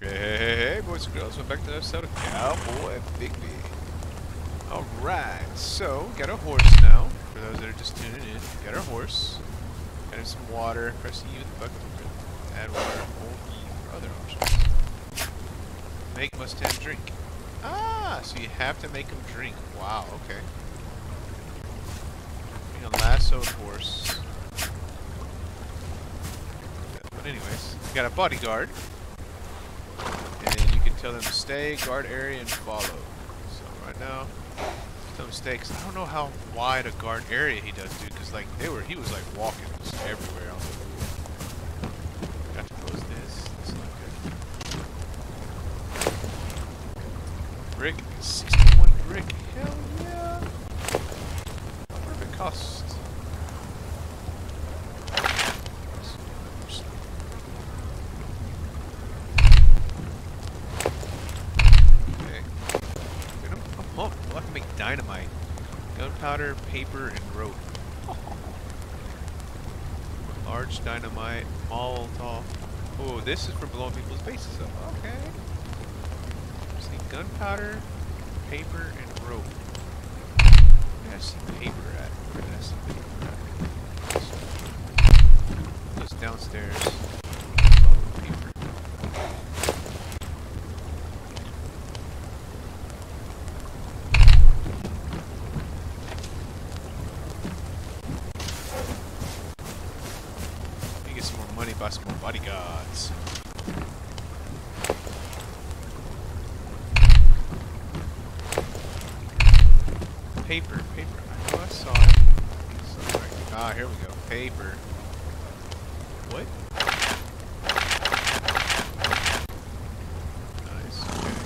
Hey, boys and girls, welcome back to another episode of Cowboy Bigby. Alright, so, got a horse now. For those that are just tuning in, got our horse. Got him some water. Press E with the bucket. Add water. Hold E for other options. Make Mustang drink. Ah, so you have to make him drink. Wow, okay. Being a lassoed horse. But anyways, we got a bodyguard. And you can tell them to stay, guard area, and follow. So right now, tell them to stay, because I don't know how wide a guard area he does, dude. Because like he was like walking just everywhere. I was like, got to close this. That's not good. Brick, 61 brick. Hell yeah. What if it costs? Dynamite, gunpowder, paper, and rope. Large dynamite, Molotov. Oh, this is for blowing people's faces up. Okay. See, gunpowder, paper, and rope. Where did I see paper at? Where did I see paper at? Goes downstairs. Oh, paper. Buy some more bodyguards. Paper. I know I saw it. Ah, here we go. Paper. What? Nice.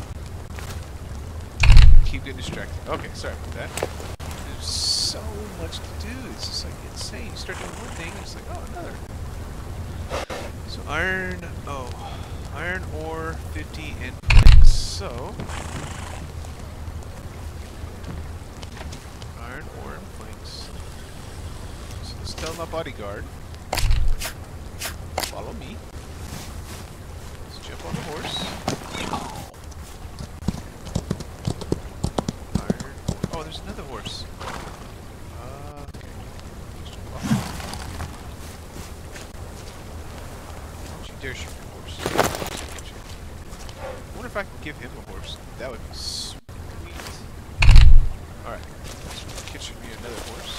Okay. Keep getting distracted. Okay, sorry about that. There's so much to do. It's just like insane. You start doing one thing, it's like, oh, another. So iron ore, 50 and planks. So iron ore and planks. So let's tell my bodyguard, follow me. Let's jump on the horse. Iron ore. Oh, there's another horse. Okay. Just jump off. Dare shoot your horse. I wonder if I can give him a horse. That would be sweet. Alright. Let's get me another horse.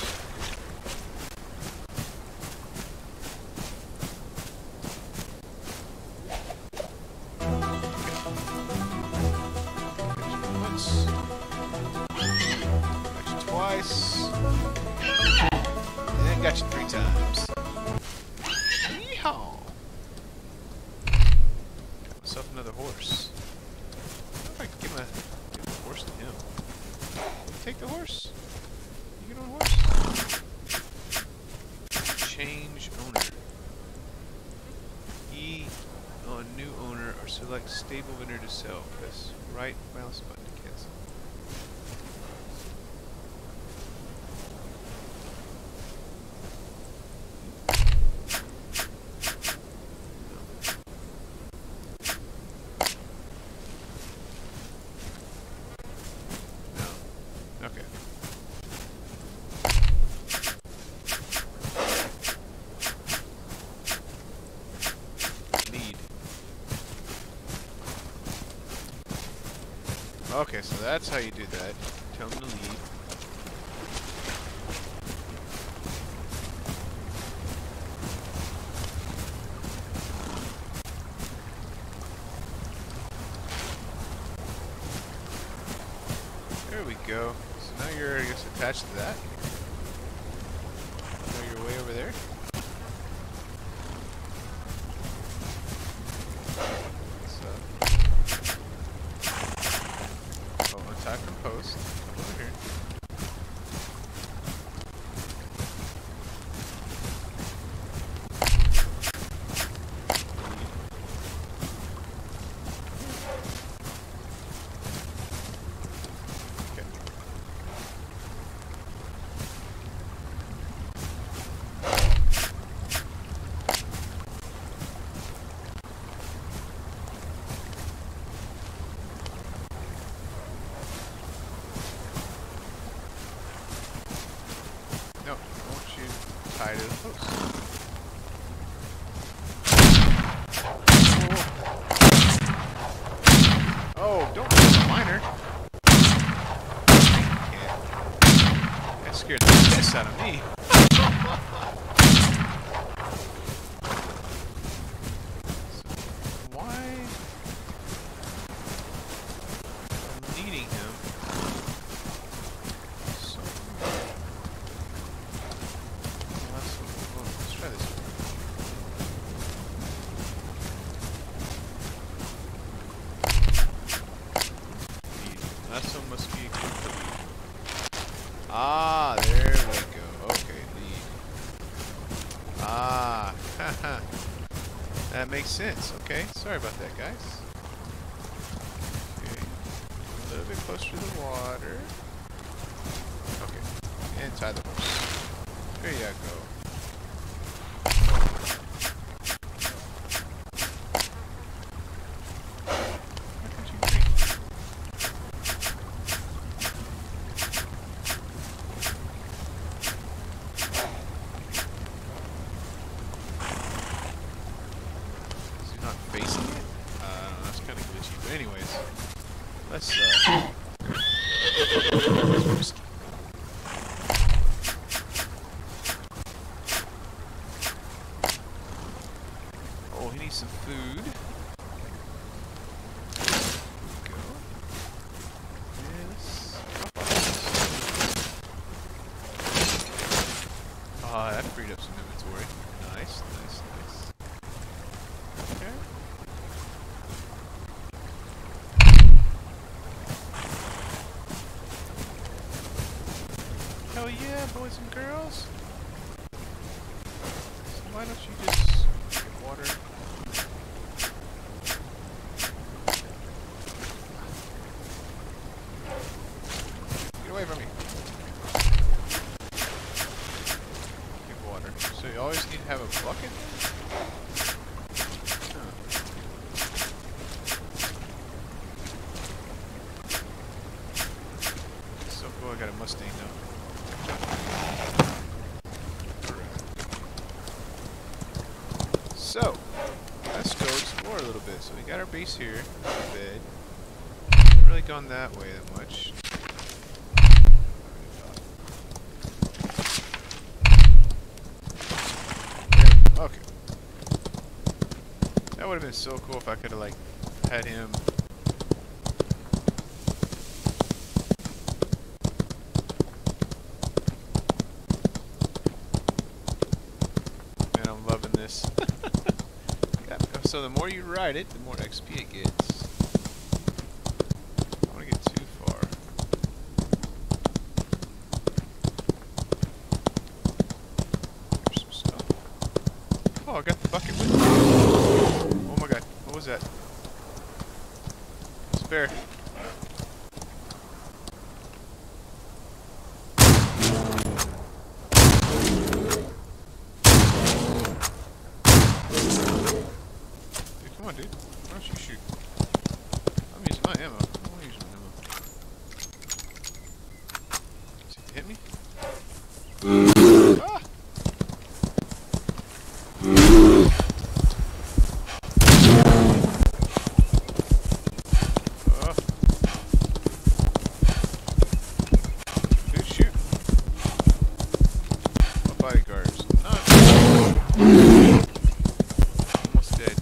Once. Got you twice. And then got you 3 times. Yeehaw! Another horse. I wonder if I can give a horse to him. Take the horse. You get on a horse. Change owner. E on new owner or select stable vendor to sell. Press right mouse button to cancel. Okay, so that's how you do that. Tell him to leave. There we go. So now you're, I guess, attached to that. Know your way over there. Attack from post. Come over here. Okay. this out of me. Last one must be complete. Ah, there we go. Okay, lead. Ah, haha. That makes sense. Okay, sorry about that, guys. Okay, a little bit closer to the water. Okay, and tie the horse. There you go. Facing it? That's kind of glitchy. But anyways, let's risky. Oh, he needs some food. There we go. Yes. Ah, that freed up some inventory. Nice, nice, nice. Okay. Hell yeah, boys and girls. So why don't you just get water? Get away from me. Get water. So you always need to have a bucket? So cool, I got a Mustang now. So, let's go explore a little bit. So we got our base here, bed. Haven't really gone that way that much. Okay. That would have been so cool if I could have like had him. Man, I'm loving this. So the more you ride it, the more XP it gets. I don't want to get too far. There's some stuff. Oh, I got the bucket with me. Oh my god, what was that? It's a bear. Come on, dude. Why don't you shoot? I'm using my ammo. I don't want to use my ammo. See if you hit me? Ah! Dude, shoot. My bodyguards. No. Almost dead.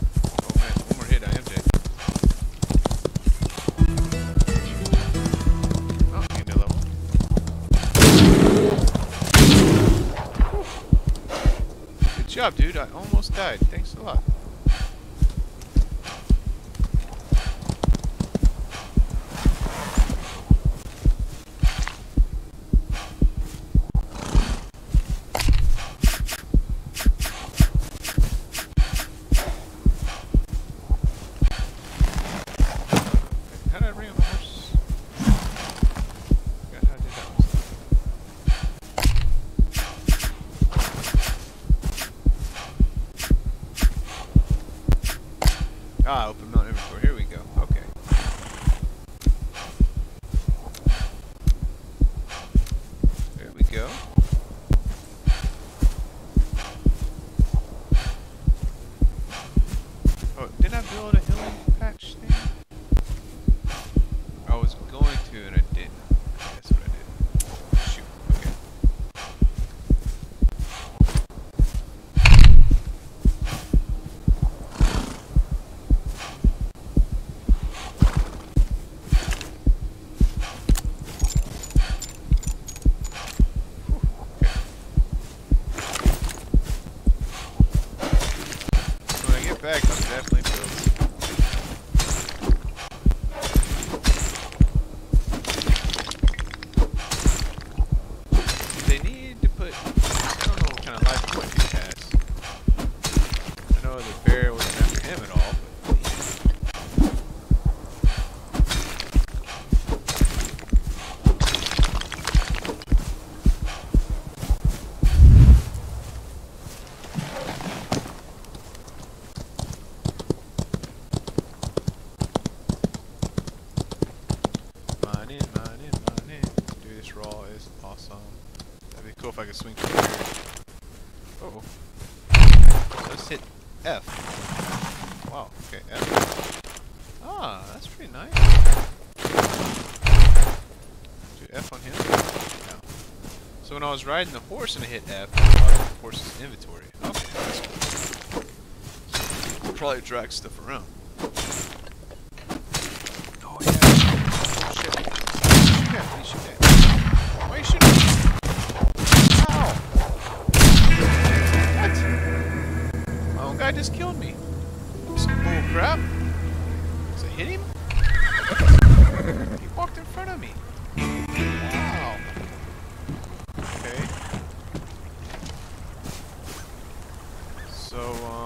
Good job, dude. I almost died. Thanks a lot. How did I bring up my horse? Forgot how I did that one. Ah, open mount inventory. Here we go. Okay. There we go. Oh, didn't I build a healing patch thing? I was going to and I didn't. That's what I did. Shoot. Okay. That'd be cool if I could swing from here. Uh-oh. Let's hit F. Wow, okay, F. Ah, that's pretty nice. Do F on him? No. So when I was riding the horse and I hit F, I brought up the horse's inventory. Okay, that's cool. So probably drag stuff around. Oh yeah. Oh shit. Shoot at me, shoot at me. Why are you shooting me? Ow! What? My own guy just killed me. Some bull crap. Did I hit him? He walked in front of me. Wow. Okay. So,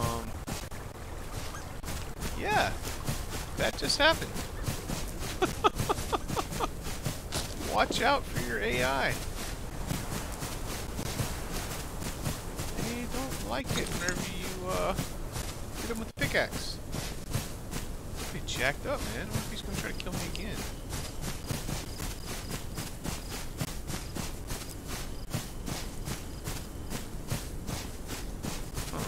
yeah. That just happened. Watch out for your AI. They don't like it whenever you, hit him with the pickaxe. Pretty jacked up, man. What if he's gonna try to kill me again? Huh.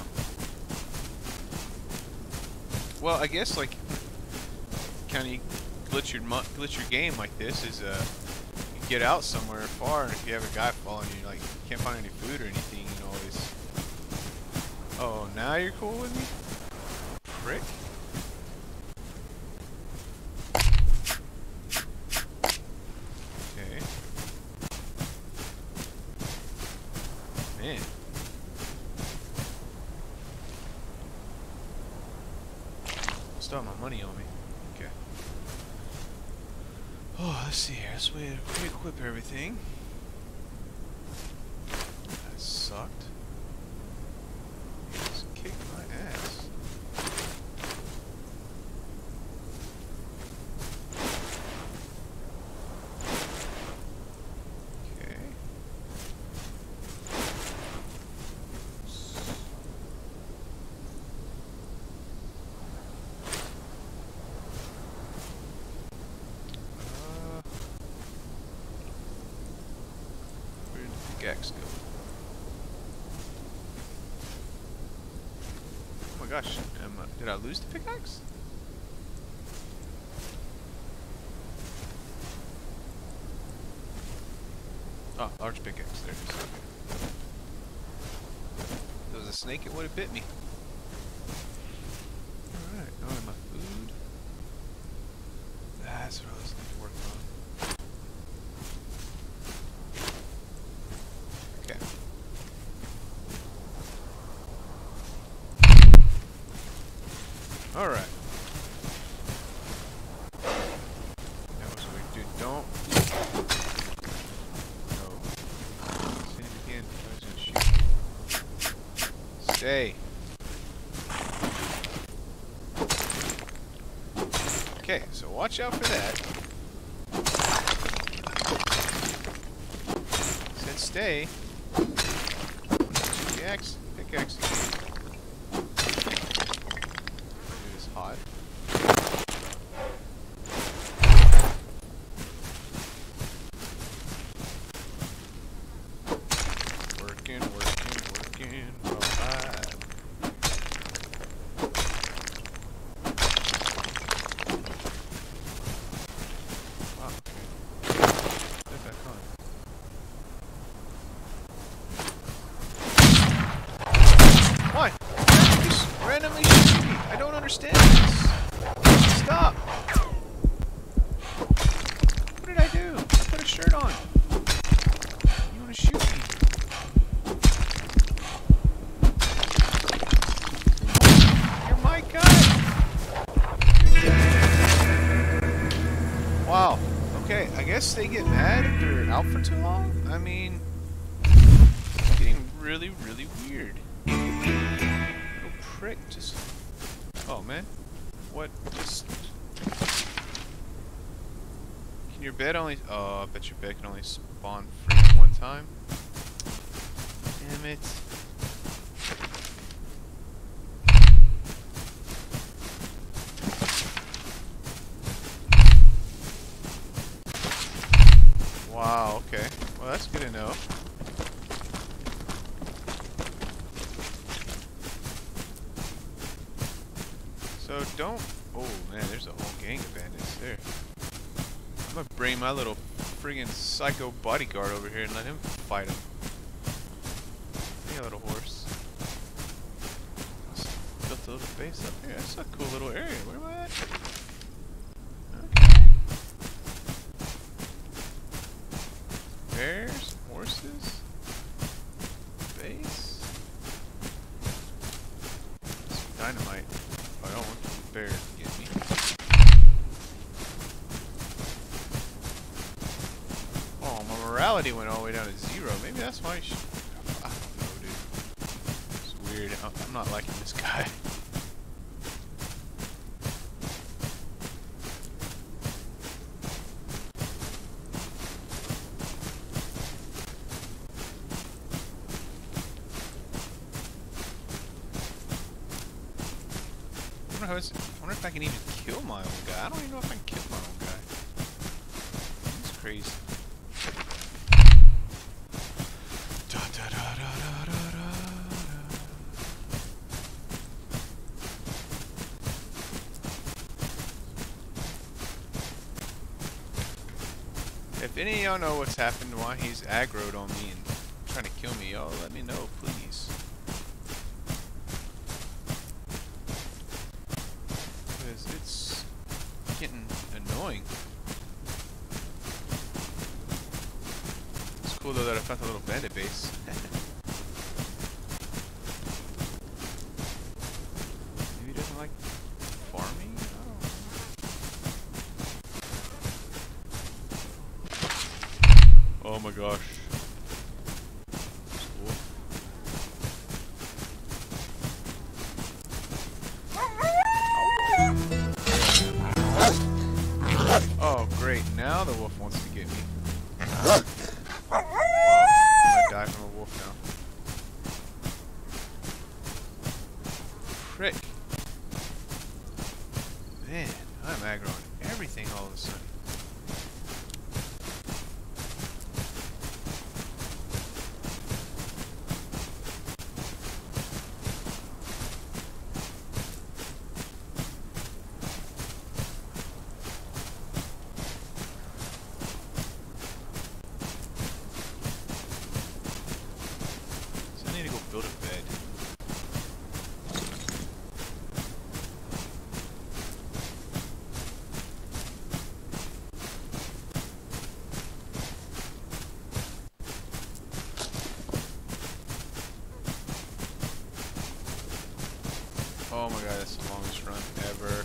Well, I guess, like, kind of glitch your game like this is, you get out somewhere far, and if you have a guy following you, like, you can't find any food or anything, you know, always... Oh, now you're cool with me? Prick. Okay. Man. Still have my money on me. Okay. Oh, let's see here. Let's re-equip everything. That sucked. Just kicked my ass. Okay. Where did the pickaxe go? Oh my gosh, did I lose the pickaxe? Oh, large pickaxe, there it is. Okay. If there was a snake, it would have bit me. Alright, now my food. That's what I was need to work on. Okay. Alright. That was weird. Dude, don't. No. Say it again. I was gonna shoot you. Stay. Okay, so watch out for that. Said stay. Pickaxe again. It is hot. Working. Alright. Wow, okay. Get back on. Why? You just randomly shoot me. I don't understand this. Stop. What did I do? I put a shirt on. You want to shoot me? You're my guy. Wow. Okay, I guess they get mad if they're out for too long? I mean, it's getting really, really weird. Little prick, just... Oh, man. What? Just... Can your bed only... Oh, I bet your bed can only spawn free at one time. Damn it. Wow, okay. Well, that's good to know. don't... Oh, man, there's a whole gang of bandits there. I'm gonna bring my little friggin' psycho bodyguard over here and let him fight him. Hey, little horse. Built a little base up here. That's a cool little area. Where am I at? Okay. Bears, horses, base. Some dynamite. Oh, I don't want the bear to get me. Oh, my morality went all the way down to 0. Maybe that's why I should... I don't know, dude. It's weird. I'm not liking this guy. I wonder if I can even kill my own guy. I don't even know if I can kill my own guy. He's crazy. Da, da, da, da, da, da, da. If any of y'all know what's happened, why he's aggroed on me and trying to kill me, y'all let me know, please. It's getting annoying. It's cool though that I found a little bandit base. Maybe he doesn't like farming? Oh my gosh. Oh great, now the wolf wants to get me. Wow, I'm gonna die from a wolf now. Frick. Man, I'm aggro on everything all of a sudden. Build a bed. Oh my god, that's the longest run ever.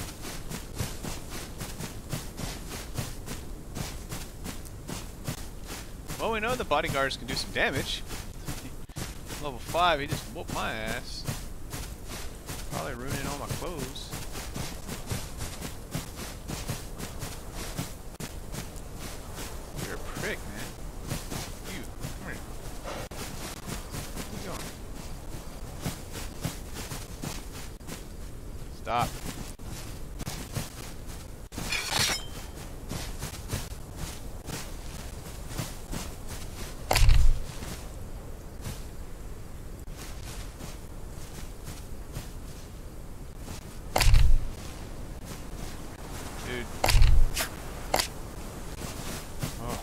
Well, we know the bodyguards can do some damage. Level 5, he just whooped my ass. Probably ruining all my clothes. You're a prick, man. You, come here. Where you going? Stop. Dude. Oh.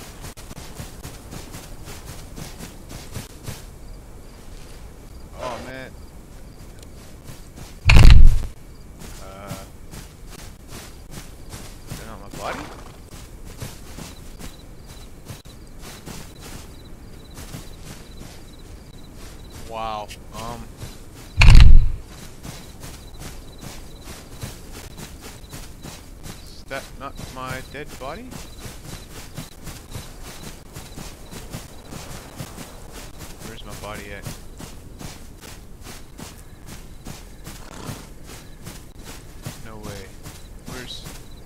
Oh man. Is that on my body? Wow. Is that not my dead body? Where's my body at? No way. Where's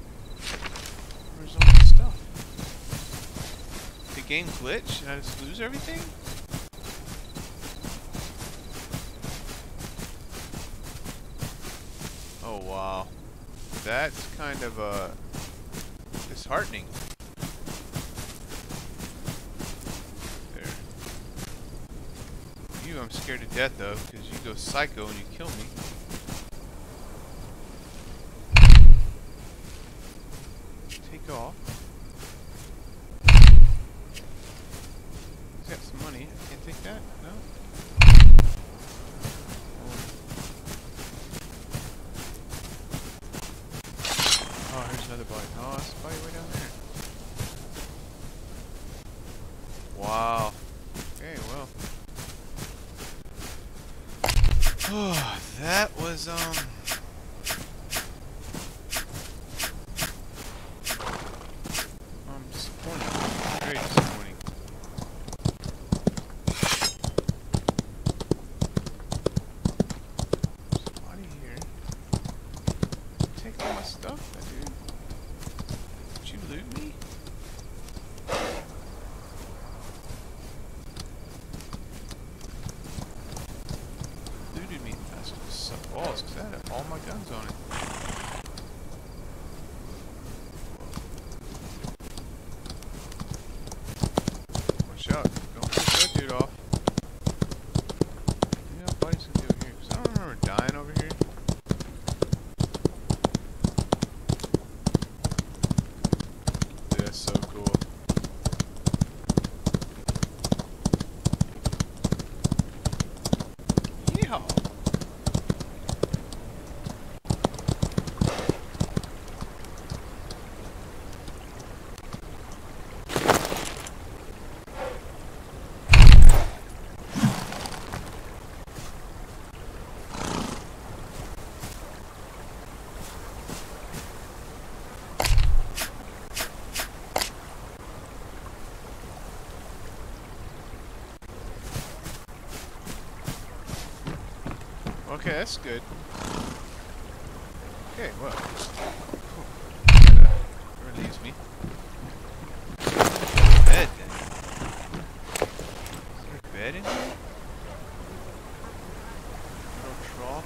all my stuff? The game glitch? Did I just lose everything? Oh wow. That's kind of disheartening. There. You I'm scared to death of because you go psycho and you kill me. take off. He's got some money. I can't take that. No. Oh, here's another body. Oh, that's a body way down there. Wow. Okay, well. Oh, that was, disappointing. Very disappointing. There's a body here. Take all my stuff, dude. Did you loot me? Looted me. That's just some balls, because I had all my guns on it. Watch out. Don't push that dude off. You know, buddy's gonna be over here, because I don't remember dying over here. Dude, that's so cool. Yeehaw! Okay, that's good. Okay, well. That relieves me. Bed then. Is there a bed in here? Little trough.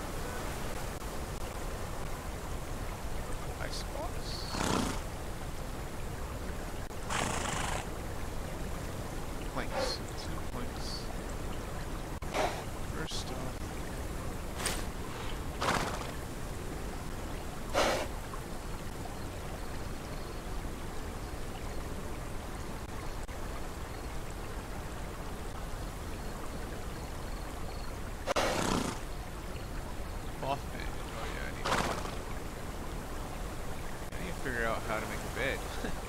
Icebox. Planks. 2 planks. First off. Figure out how to make a bed.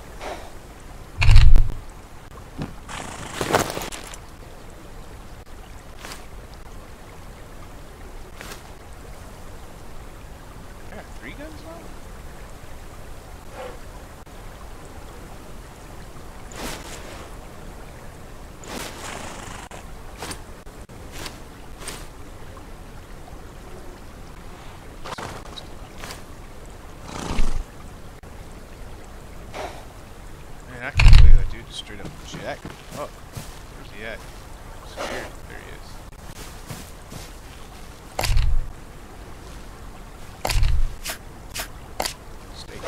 I got 3 guns now? Man, I can't believe that dude just straight up jacked me up. Where's he at? I'm scared. There he is. Stay.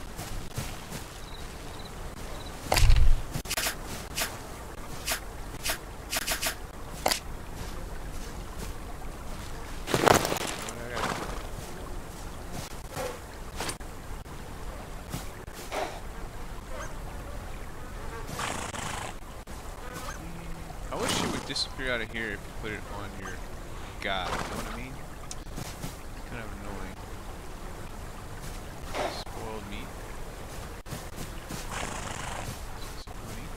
I wish it would disappear out of here if you put it on your guy, you know what I mean? Kind of annoying. Spoiled meat. Some honey.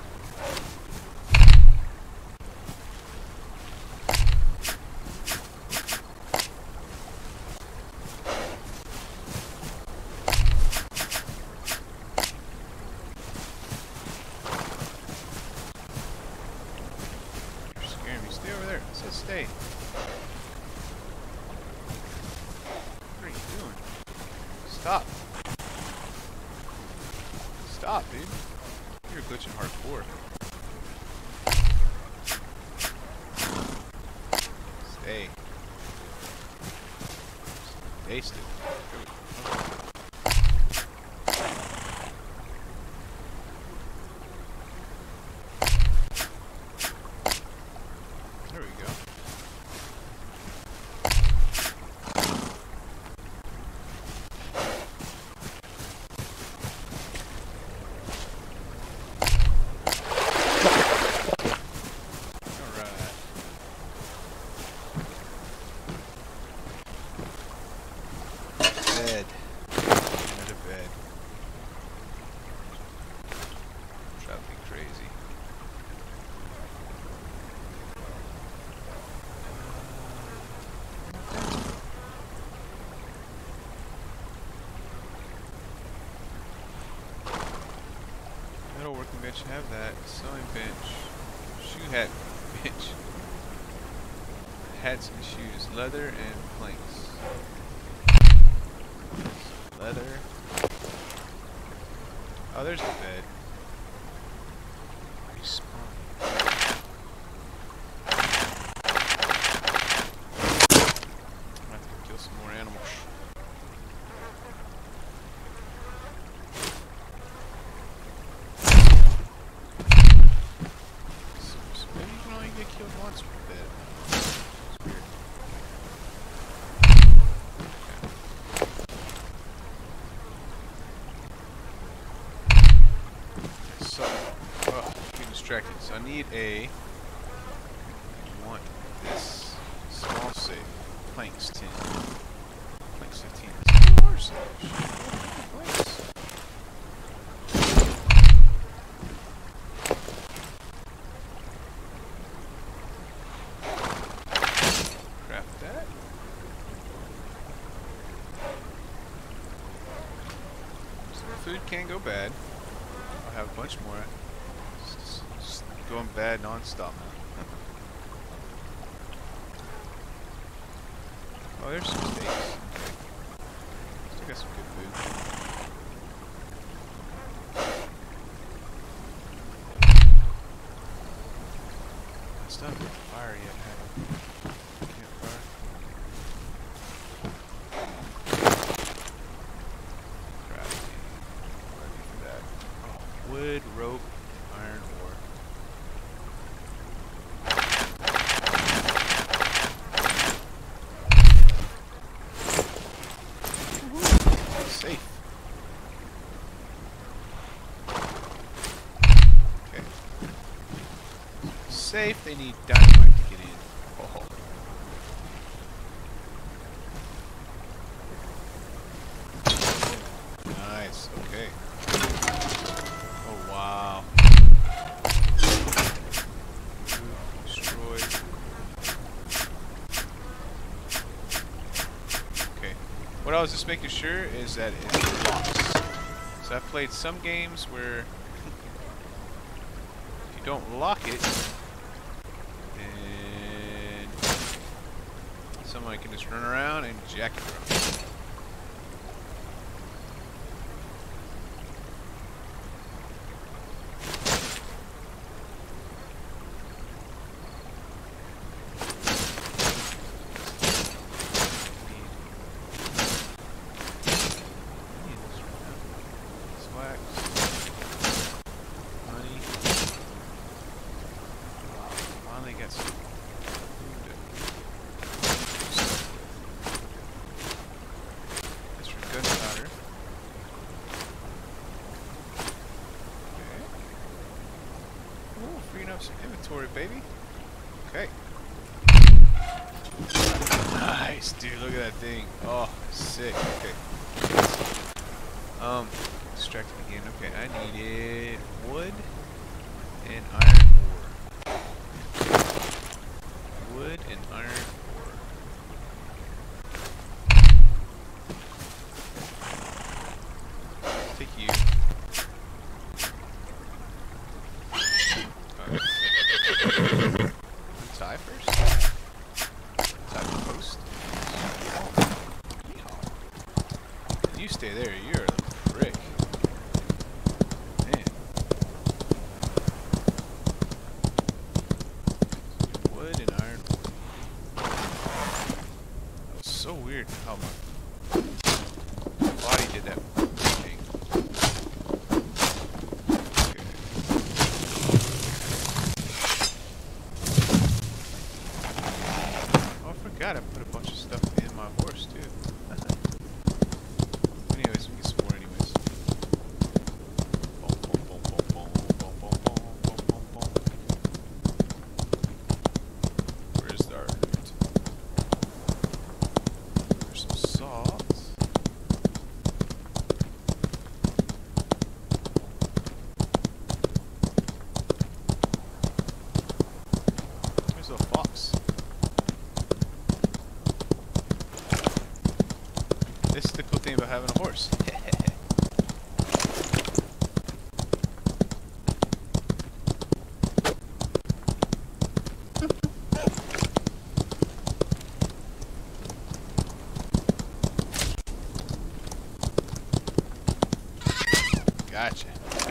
Stay over there. It says stay. What are you doing? Stop. Stop, dude. You're glitching hardcore. Stay. Taste it. There we go. working bench, have that. Sewing bench. Shoe hat bench. Hats and shoes. Leather and planks. Leather. Oh, there's the bed. Respawn. I have to kill some more animals. So maybe you can only get killed once with the bed. It's weird. So, oh, getting distracted. So I need a. I want this small safe. Planks 10. Planks 15. That's 2 hours. Planks. Craft that. So food can go bad. I'll have a bunch more. Just going bad non-stop now. Oh, there's some steaks. Still got some good food. I still haven't got fire yet, have I? Campfire. Crafting. What do I need for that? Oh, wood, rope, iron ore. Safe. Okay. Safe, they need dynamite to get in. Oh. Nice, okay. Oh wow. Destroyed. Okay. What I was just making sure is that it locks. So I've played some games where if you don't lock it, then somebody can just run around and jack it around. Some inventory, baby. Okay. Nice, dude. Look at that thing. Oh, sick. Okay. Distracted again. Okay, I needed wood and iron ore. Wood and iron ore. Take you. Tie first. Tie the post. You stay there. You're the prick. Man. Wood and iron. That was so weird how my body did that thing. God, I put a bunch of stuff in my horse too. Anyways, we get some more anyways. Boom, boom, boom, boom, boom, boom, boom, boom, boom, boom, boom. Where's our loot? There's some salt. There's a fox. This is the cool thing about having a horse. Gotcha.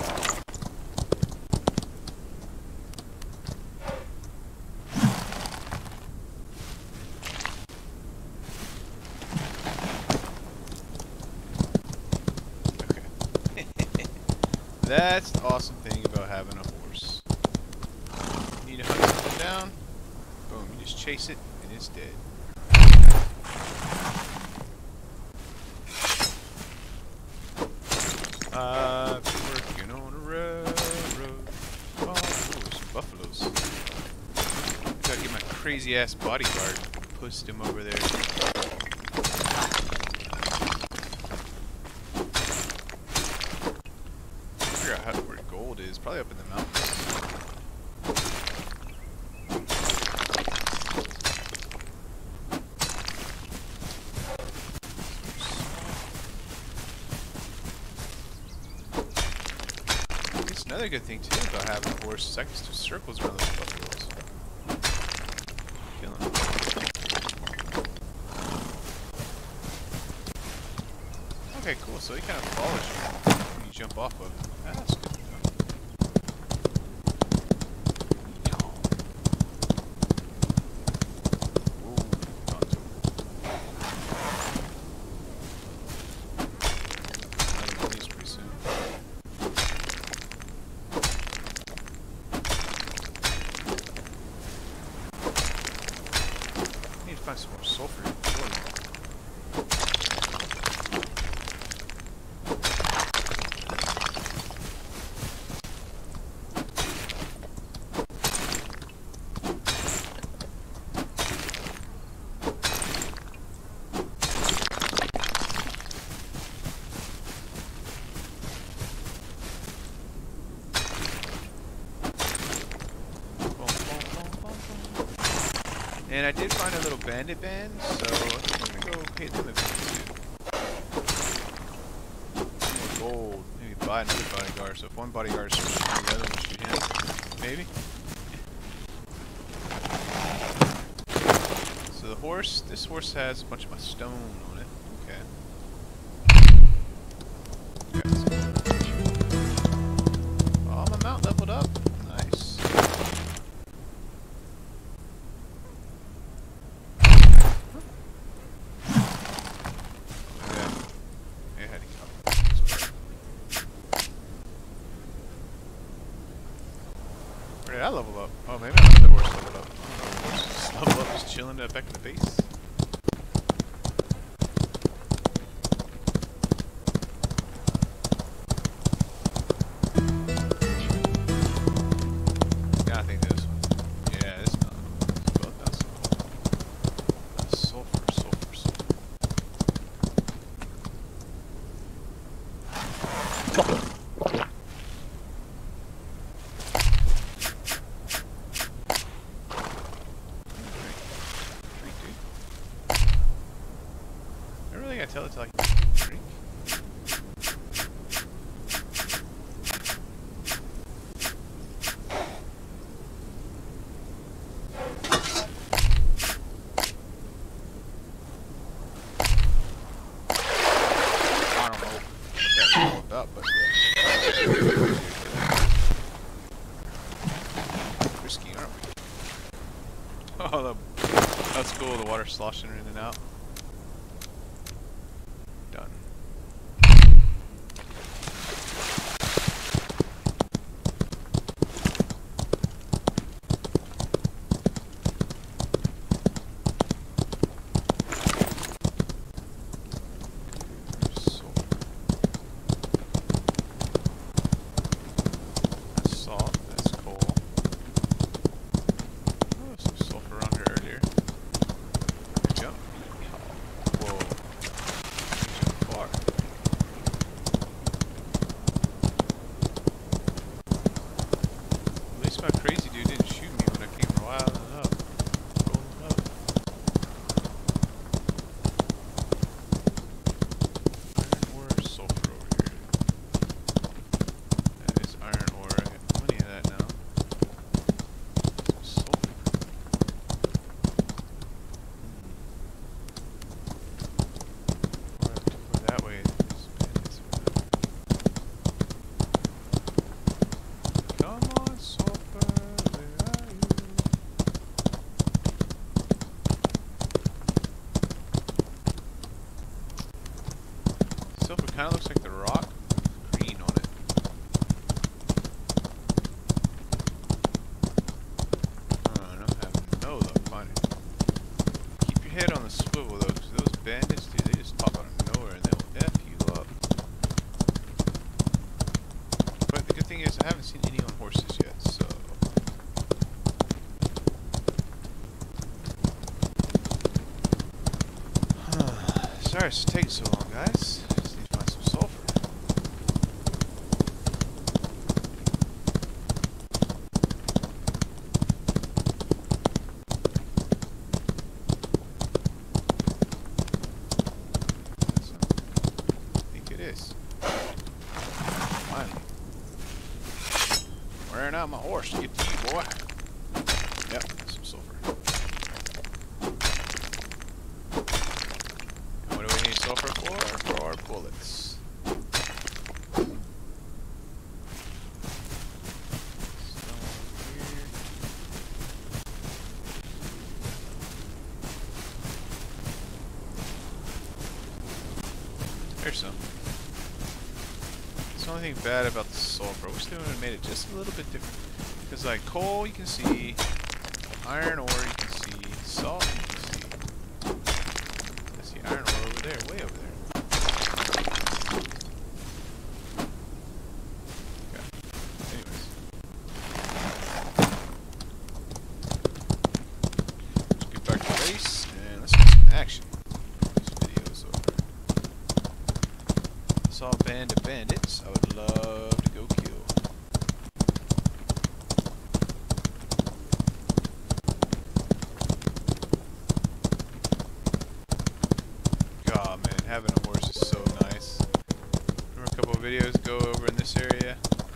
Okay. That's the awesome thing about having a horse. You need to hunt something down. Boom, you just chase it and it's dead. Working on a railroad. Oh, ooh, some buffaloes. Gotta get my crazy ass bodyguard. Pushed him over there. Figure out where gold is. Probably up in the mountains. Another good thing too about having a horse is I can just do circles around those buffaloes. Killing them. Okay, cool. So he kind of follows you when you jump off of him. That's good. Find some more sulfur. And I did find a little bandit band, so I think I'm gonna go pay them a visit too. More gold. Maybe buy another bodyguard. So if one bodyguard is shooting the other one, shoot him. Maybe. So the horse. This horse has a bunch of my stone on it. Okay. Oh, my mount leveled up. Nice. Where did I level up? Oh, maybe another horse leveled up. Oh, no, the horse just leveled up, just chilling back in the base. Yeah, I think this one. Yeah, this one. Both got sulfur. Sulfur. I really gotta tell it to like drink. I don't know what that's all about, but risky, aren't we? Oh, that's cool. The water sloshing in and out. Done. That's salt. That's coal. Oh, some sulfur around here earlier. Good jump. Whoa. Jump far. At least my crazy dude didn't shoot me when I came wilding up. Rolling up. Iron ore, sulfur over here. That is iron ore. I have plenty of that now. Some sulfur. Or that way is bandits. of looks like the rock. Green on it. I don't have no luck finding it. Keep your head on the swivel though, because those bandits, dude, they just pop out of nowhere and they'll F you up. But the good thing is I haven't seen any on horses yet, so... Sorry it's taking so long, guys. Just need to find some sulfur. I think it is. Finally. Wearing out my horse to get to you, boy. Yep, some sulfur. What do we need sulfur for our bullets? There's some. It's the only thing bad about the sulfur. I wish they would have made it just a little bit different. Because like coal you can see, iron ore you can see, salt you can see. I see iron ore over there, way over there. Okay. Anyways. Let's get back to base and let's get some action. This video's over. I saw a band of bandits I would love to go kill. Having a horse is so nice. Remember a couple of videos ago over in this area?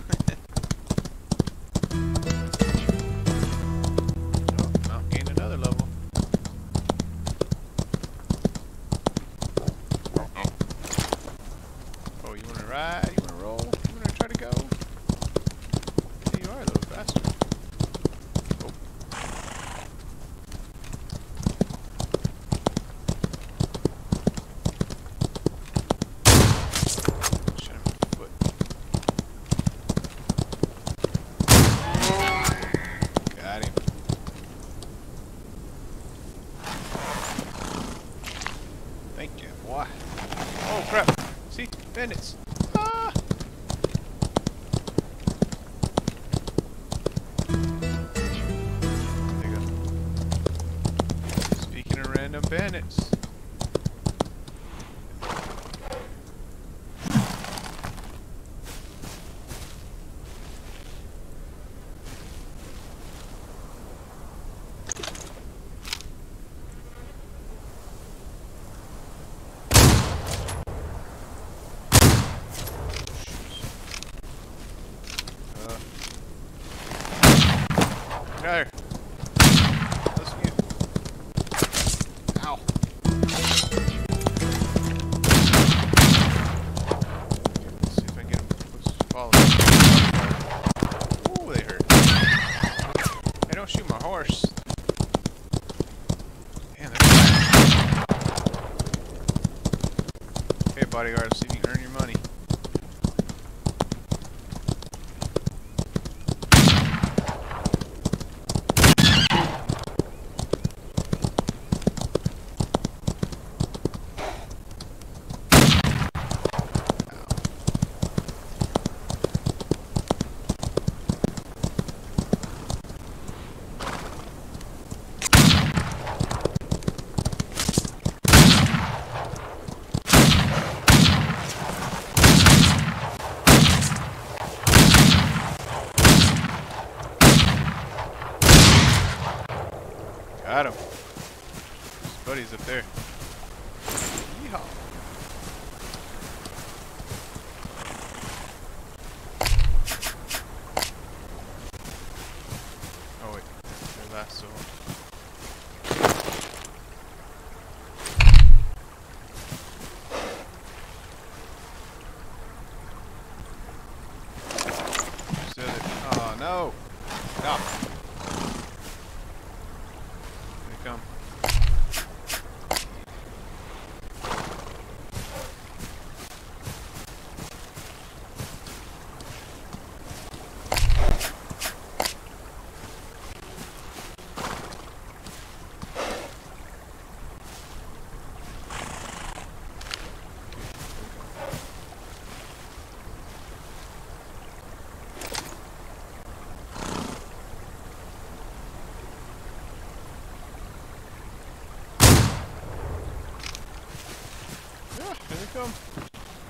Oh, Mount gained another level. Oh, you wanna ride? You wanna roll? You wanna try to go? Yeah, you are a little faster. Oh. Oh crap! See? Bandits! Ah! There you go. Speaking of random bandits. There. Listen to you. Ow. Let's see if I can get him to follow me. Ooh, they hurt. Hey, don't shoot my horse. Damn, that's bad. Okay, bodyguard, let's see if you can earn your money. Got him. His buddy's up there. Yeehaw. Oh wait, their last soul. Oh no! Stop! Come.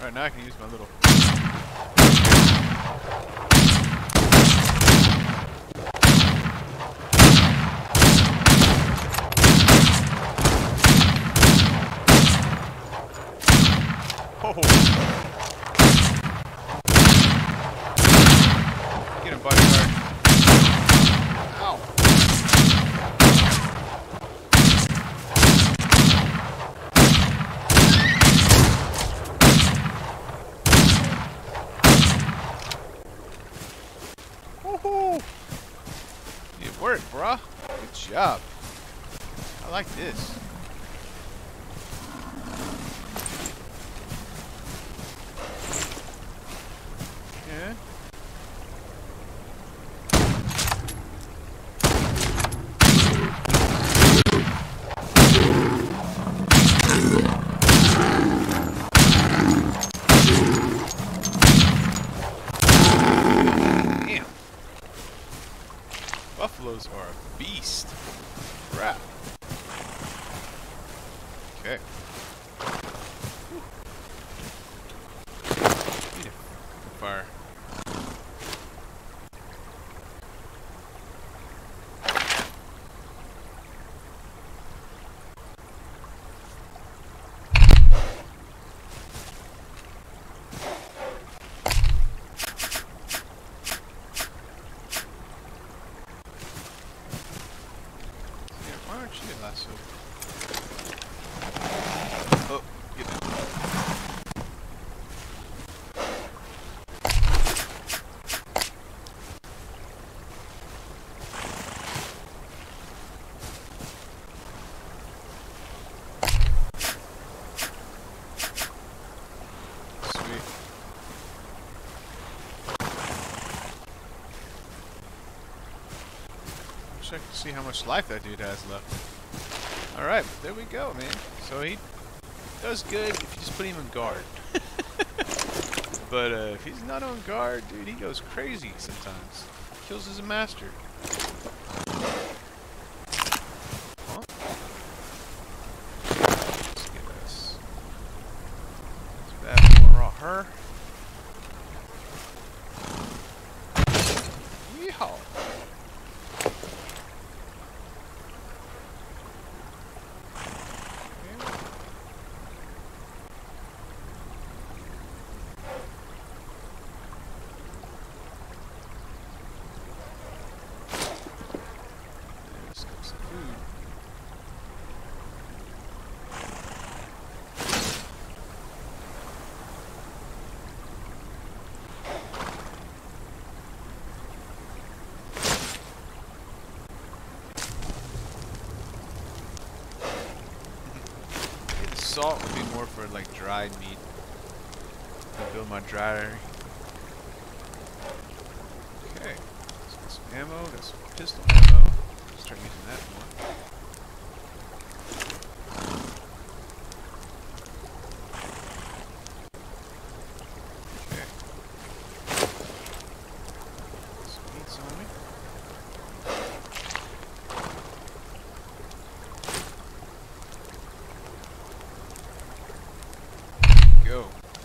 Alright, now I can use my little... Oh! Get him, bodyguard. Ow! Woohoo! It worked, bruh. Good job. I like this. Yeah. Damn. Buffaloes are a beast. Crap. Okay. Need a fire. Why aren't you lasso? Oh, get it. Sweet. Wish I could see how much life that dude has left. Alright, there we go, man. So he does good if you just put him on guard. But if he's not on guard, dude, he goes crazy sometimes. Kills as a master. Huh? Let's get this. Too bad we raw her. Yeehaw! Salt would be more for like dried meat. I build my dryer. Okay, let's get some ammo. Got some pistol ammo. Start using that more. Okay. Some meats on me. Go.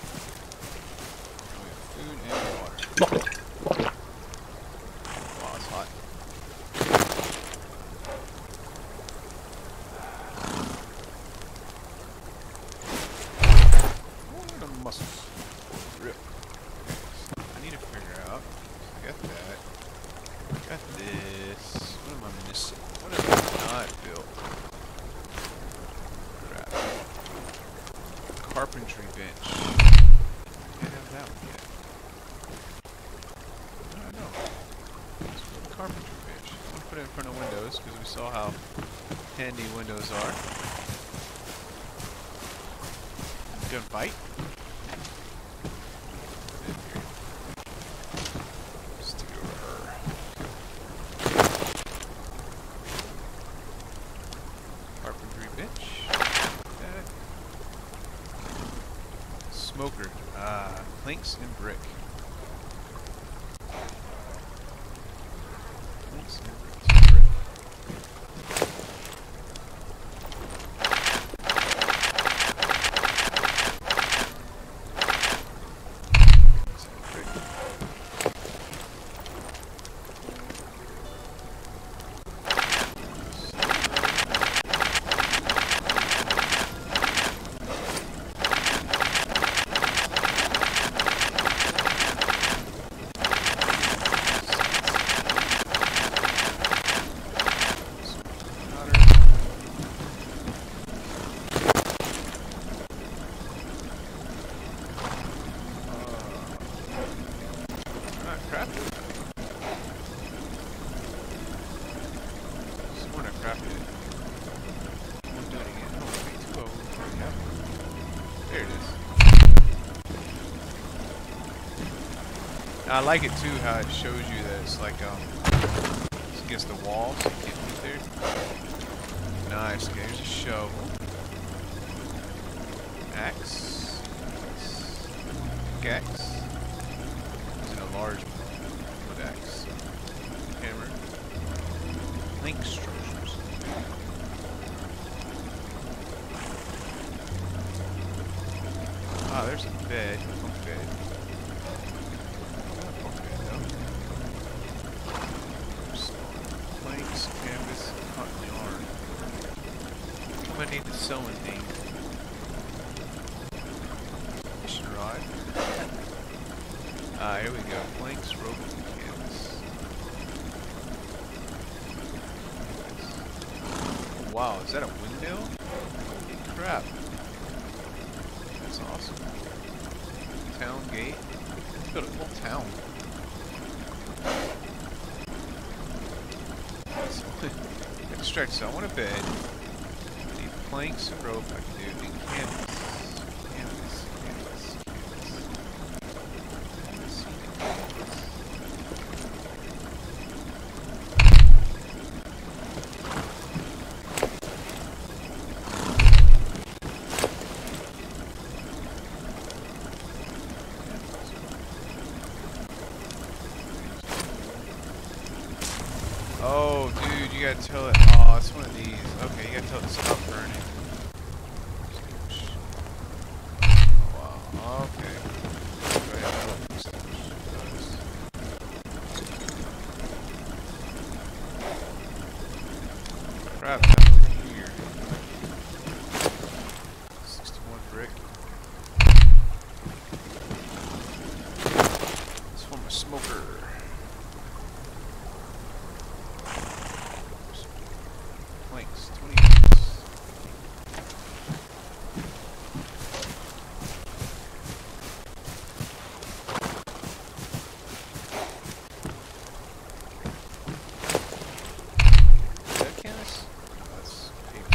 We have food and water. Wow, it's hot. What are the muscles? Rip. Okay, I need to figure out. I got that. I got this. What am I missing? What have I not built? Carpentry bench. Can't have that one yet. I don't know. Let's put a carpentry bench. I'm gonna put it in front of windows because we saw how handy windows are. Gunfight. Stick over her. Carpentry bench. Smoker. Planks and brick. Planks and brick. I like it too how it shows you that it's like it's against the wall, so you can't get there. Nice. Okay, here's a shovel. Axe. Pickaxe. Using a large wood axe. Hammer. Link structures. Ah, there's a bed. Bunk bed. Not a bunk bed though. Planks, canvas, cotton yarn. I need the sewing thing. Fishing rod. Ah, here we go. Planks, rope, and canvas. Oh, wow, is that a windmill? Holy crap. That's awesome. Town gate. Let's build a whole town. Stretch, so I want a bed. Planks and rope I can do, and canvas. Canvas, canvas, canvas. Oh, dude, you gotta tell it. Oh, it's one of these. Okay, you gotta tell it to stop burning. Oh, wow. Okay. Go ahead. Crap, down over here. 61 brick. Let's form a smoker. Planks, 20 planks. Is that canvas? No, that's paper.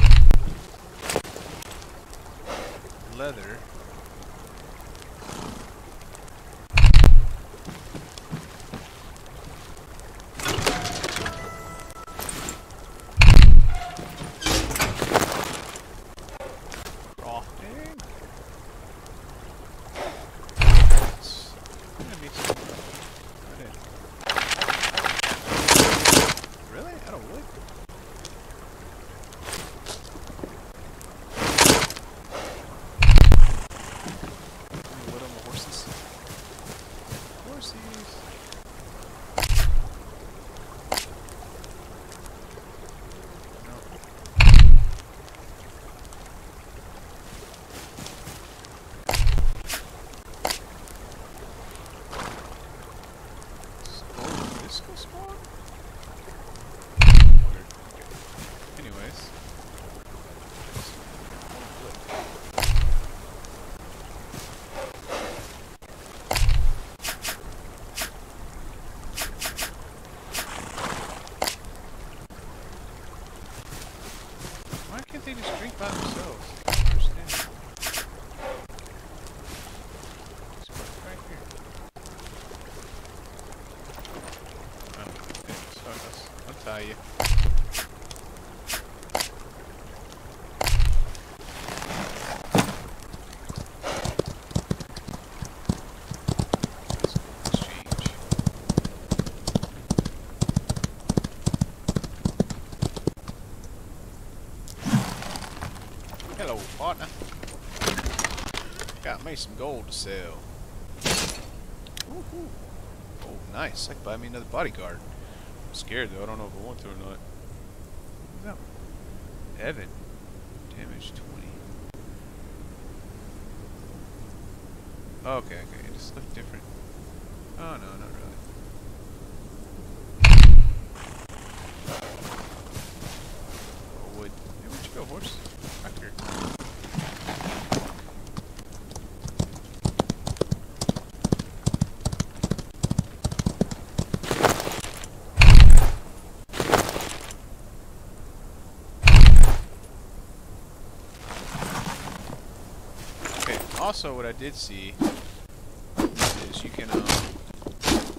Leather. Really? Out of wood? Wood on the horses? Horses! No. Oh, this go spawn? Anyways. Why can't they just drink by themselves? I don't understand. It's right here. Oh, okay. So I'll tie you. Hello, partner. Got me some gold to sell. Woohoo. Oh, nice. I can buy me another bodyguard. I'm scared though. I don't know if I want to or not. What's that? Heaven. Damage 20. Okay, okay. It just looked different. Oh, no, not really. Oh, wood. Hey, where'd you go, horse? Back here. Okay, also what I did see is you can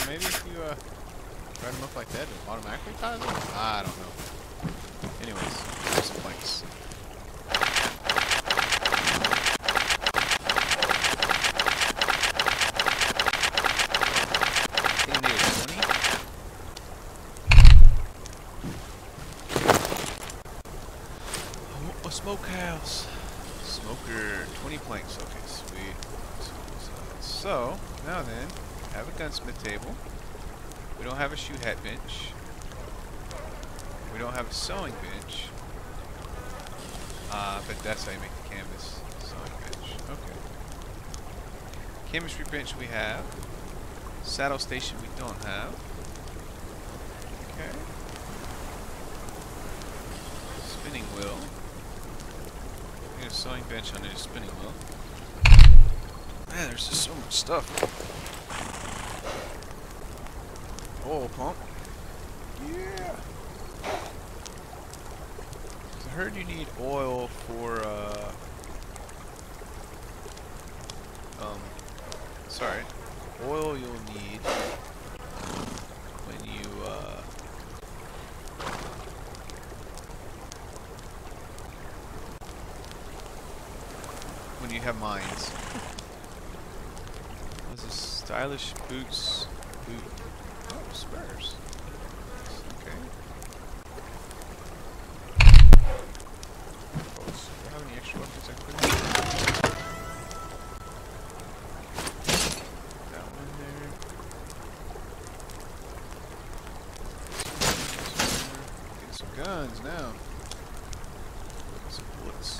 maybe if you light them up like that, it automatically ties them? I don't know. Anyways, here's some planks. I think I need a 20. Oh, a smokehouse. Smoker, 20 planks. Okay, sweet. So, now then, have a gunsmith table. We don't have a shoe hat bench. We don't have a sewing bench. But that's how you make the canvas. Sewing bench. Okay. Chemistry bench we have. Saddle station we don't have. Okay. Spinning wheel. Need a sewing bench under the spinning wheel. Man, there's just so much stuff. Oil pump. Yeah. I heard you need oil for sorry. Oil you'll need when you have mines. What's this? Stylish boots. Boot. Oh, spurs. Okay. Oh, do I have any extra weapons I can put in? That one there. Get some guns now. Some bullets.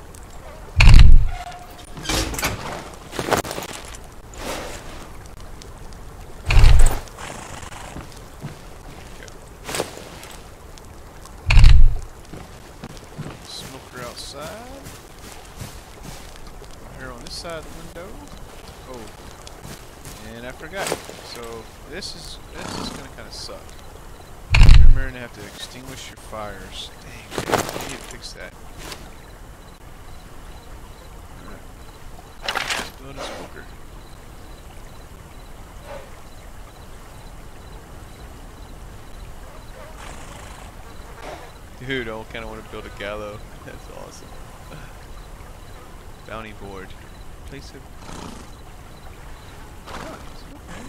Outside. Here on this side of the window. Oh, and I forgot. So this is gonna kind of suck. Remember to have to extinguish your fires. Dang, man, I need to fix that. Alright. Let's build a smoker. Dude, I kind of want to build a gallows. That's awesome. Bounty board. Place it. Oh, okay.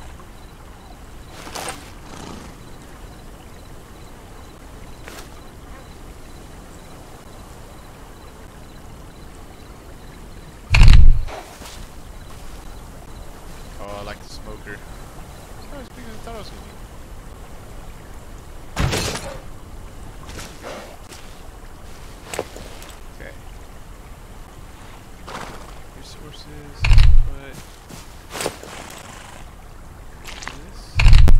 Oh, I like the smoker. It's not as big as I thought it was going to be. Resources, but this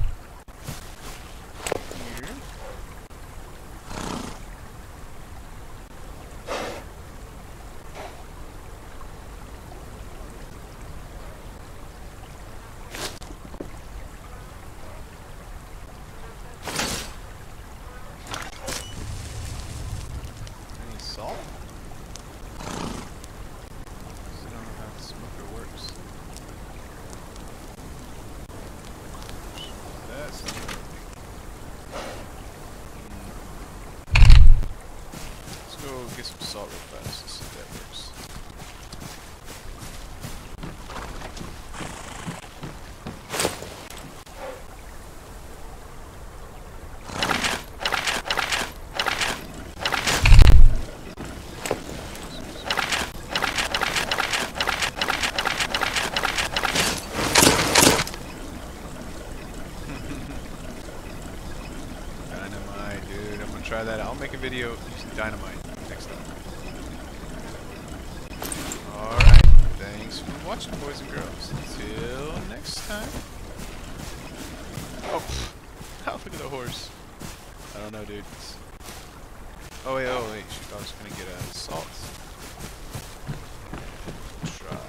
here. Any salt? Get some salt real fast to see if that works. Dynamite, dude. I'm gonna try that out. I'll make a video using dynamite. Alright, thanks for watching, boys and girls. Until next time. Oh, look at the horse. I don't know, dude. Oh wait, shoot, I was gonna get salt. Try.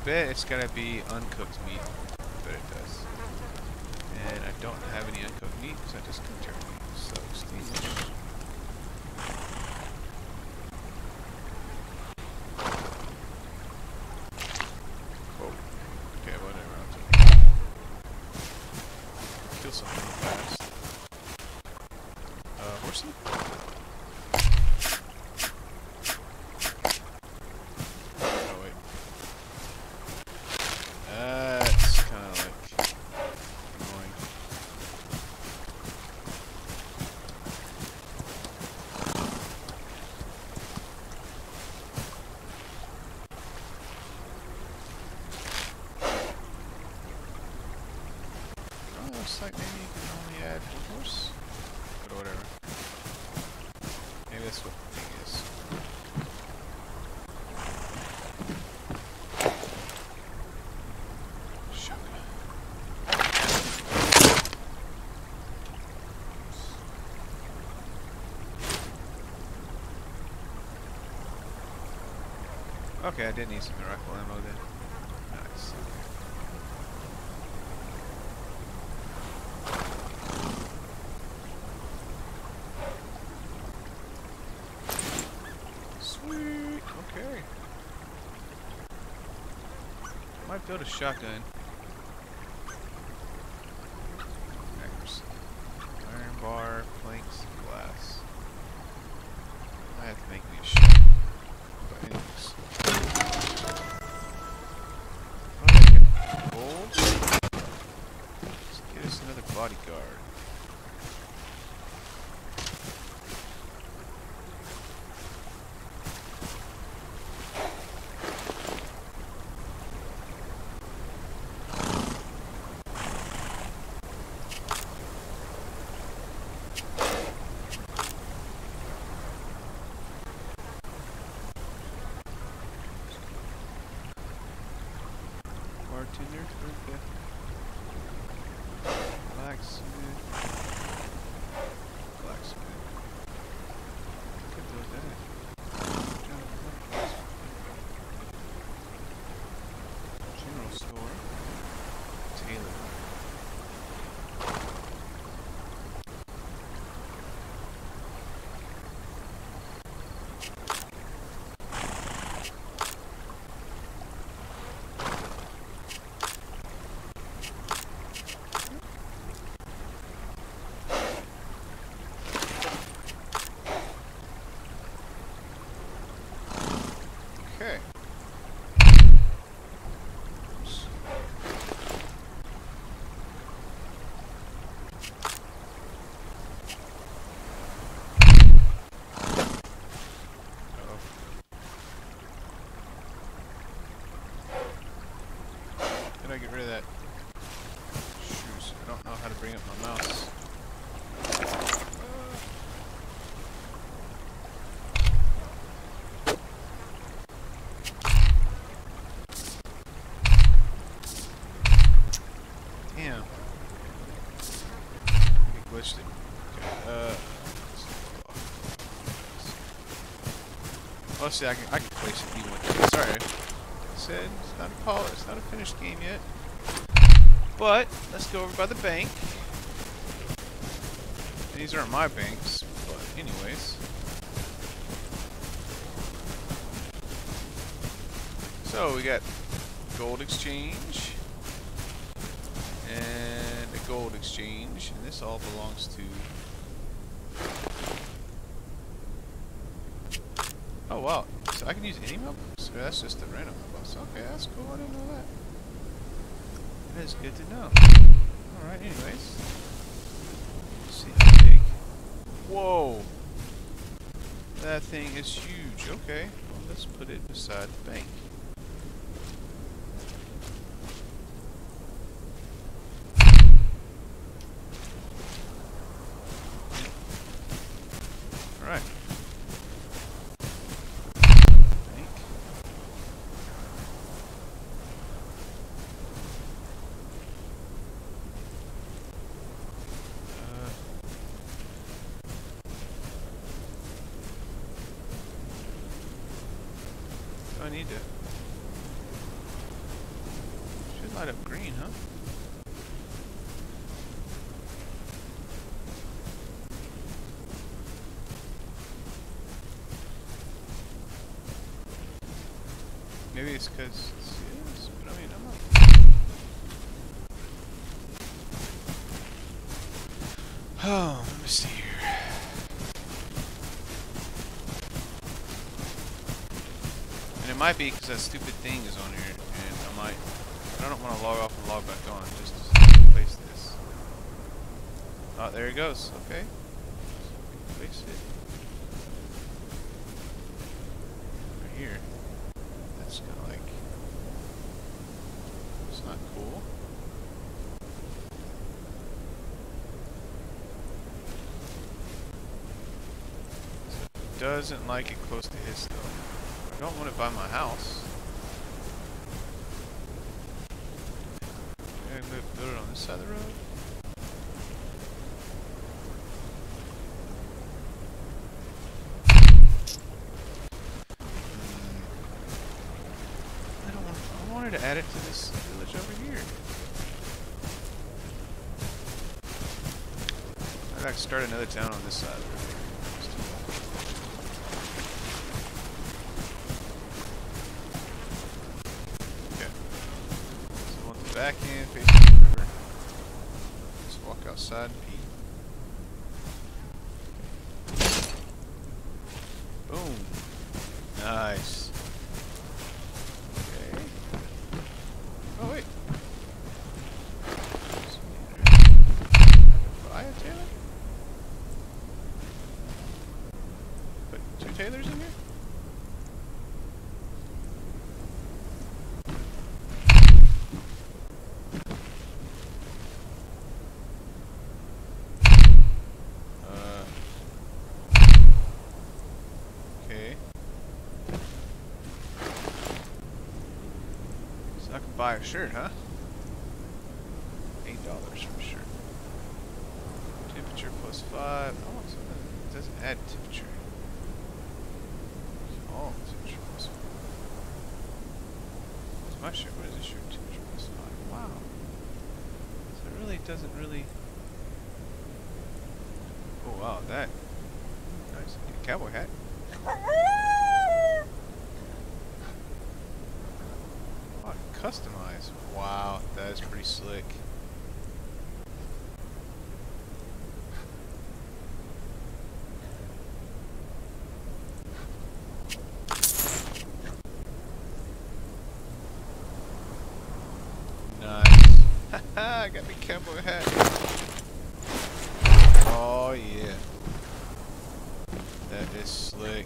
bet it's gotta be uncooked meat. I bet it does. And I don't have any uncooked meat because I just cooked everything. So, steam. Whoa. Okay, whatever. I'll kill something fast. Horsey? Oh, wait. That's kind of like annoying. Oh, looks like maybe you can only add one horse. But whatever. Maybe that's what the thing is. Shotgun. Okay, I did need some rifle ammo then. Nice. Sweet. Okay. Might build a shotgun. Accuracy. Iron bar, planks, glass. I have to make me a shotgun. But anyways. Okay. Gold. Let's get us another bodyguard. Bartender, okay. Blacksmith. Blacksmith. Could build that. General store. Tailor. Okay. Oops. Uh-oh. How do I get rid of that? Shoes. I don't know how to bring up my mouse. Damn. It glitched it. Okay, let's see, I can place it if you want to. Sorry. I said it's not a finished game yet. But let's go over by the bank. These aren't my banks, but anyways. So we got gold exchange. And a gold exchange, and this all belongs to... Oh wow, so I can use any mailbox? Or that's just a random mailbox. Okay, that's cool, I didn't know that. That is good to know. Alright, anyways. Let's see how big. Whoa! That thing is huge. Okay, well let's put it beside the bank. Alright. I need to. Light up green, huh? Maybe it's because it's, but I mean, I'm not. Oh, let me see here. And it might be because that stupid thing is on here, and I don't want to log off and log back on just to replace this. Oh, there it goes. Okay. Replace it. Right here. That's kind of like, it's not cool. Doesn't like it close to his stuff. I don't want it by my house. Maybe build it on this side of the road. I wanted to add it to this village over here. I'd like to start another town on this side of the road. Back in, facing the river. Just walk outside and pee. Boom. Nice. Okay. Oh, wait. Buy a Taylor? Put 2 Taylors in here? I can buy a shirt, huh? $8 for a shirt. Temperature +5. Oh, so it doesn't add temperature. Oh, temperature +5. What's my shirt? What is this shirt? Temperature +5. Wow. So it really doesn't really. Oh wow, that nice. Cowboy hat. Customize. Wow, that is pretty slick. Nice. Haha, got me cowboy hat. Oh yeah. That is slick.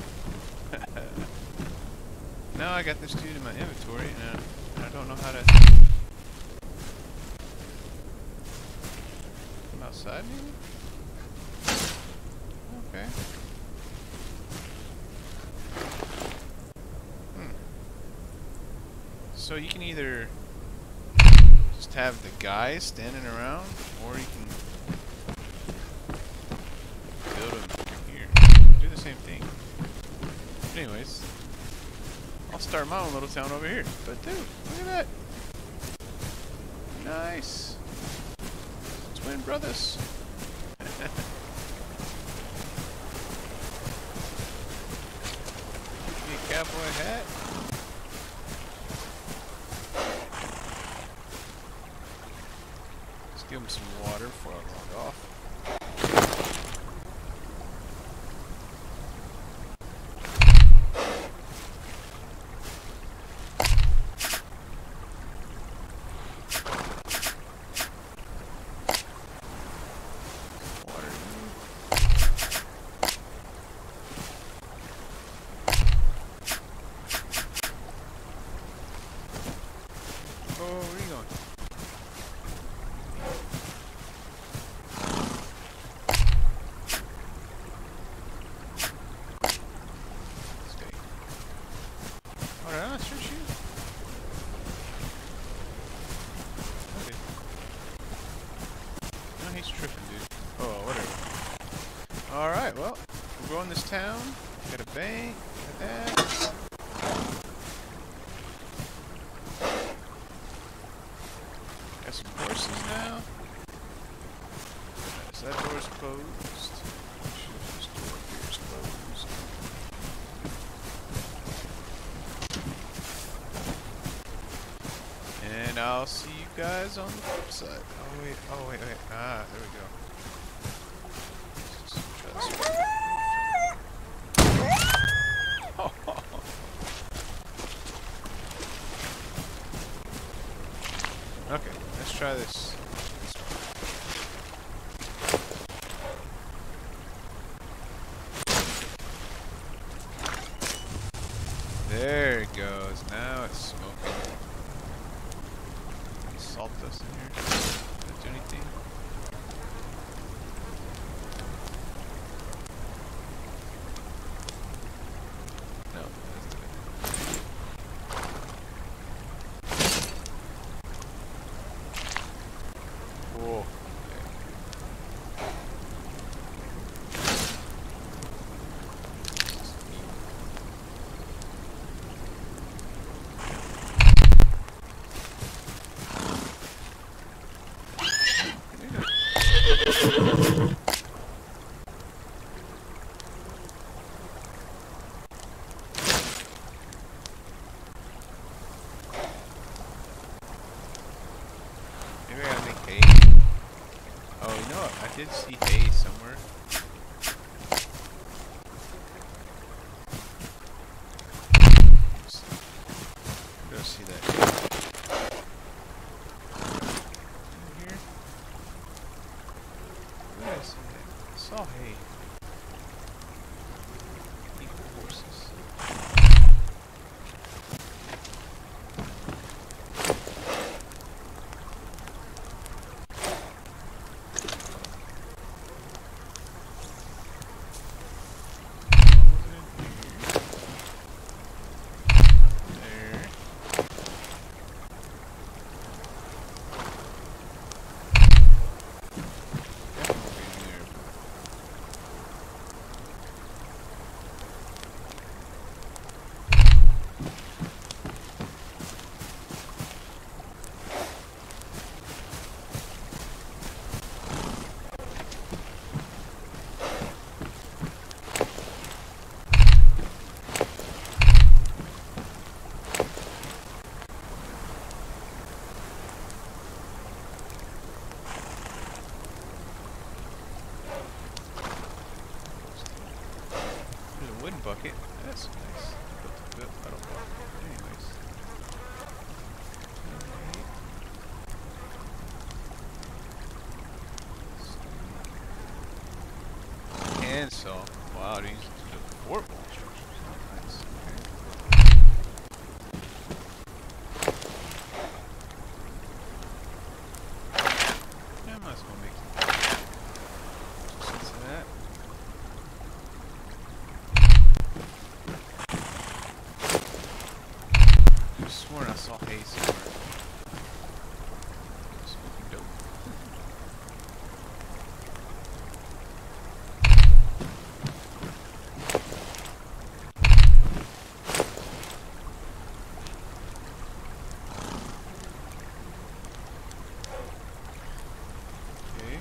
Now I got this dude in my inventory and I don't know how to come outside maybe? Okay. So you can either just have the guys standing around or you can build them from here. Do the same thing. Anyways. I'll start my own little town over here. But dude, look at that. Nice. Twin brothers. Give me a cowboy hat. Let's give him some water before I log off. Oh, where are you going? This guy. Oh, did I not shoot you? Okay. No, he's tripping, dude. Oh, whatever. Alright, well, we're growing this town. Got a bank, got that. Got some horses now. Nice. That door's closed. Sure, this door here is closed. And I'll see you guys on the flip side. Oh wait, oh wait, wait. Ah, there we go. Let's just try this one. Okay, let's try this. There it goes. Now it's smoking. Any salt dust in here? Does that do anything? No, it doesn't do anything. Cool. Maybe I gotta make hay. Oh, you know what? I did see hay somewhere. Where do I see that? In here? Where did I see that? I saw hay. Equal horses. Wooden bucket. That's nice. Built out of block. Anyways. And saw. Wow, these are the fort wall structures. Nice. Okay. Yeah, I might as well make sense of that. I sworn I saw hay somewhere. Smoking dope. Okay.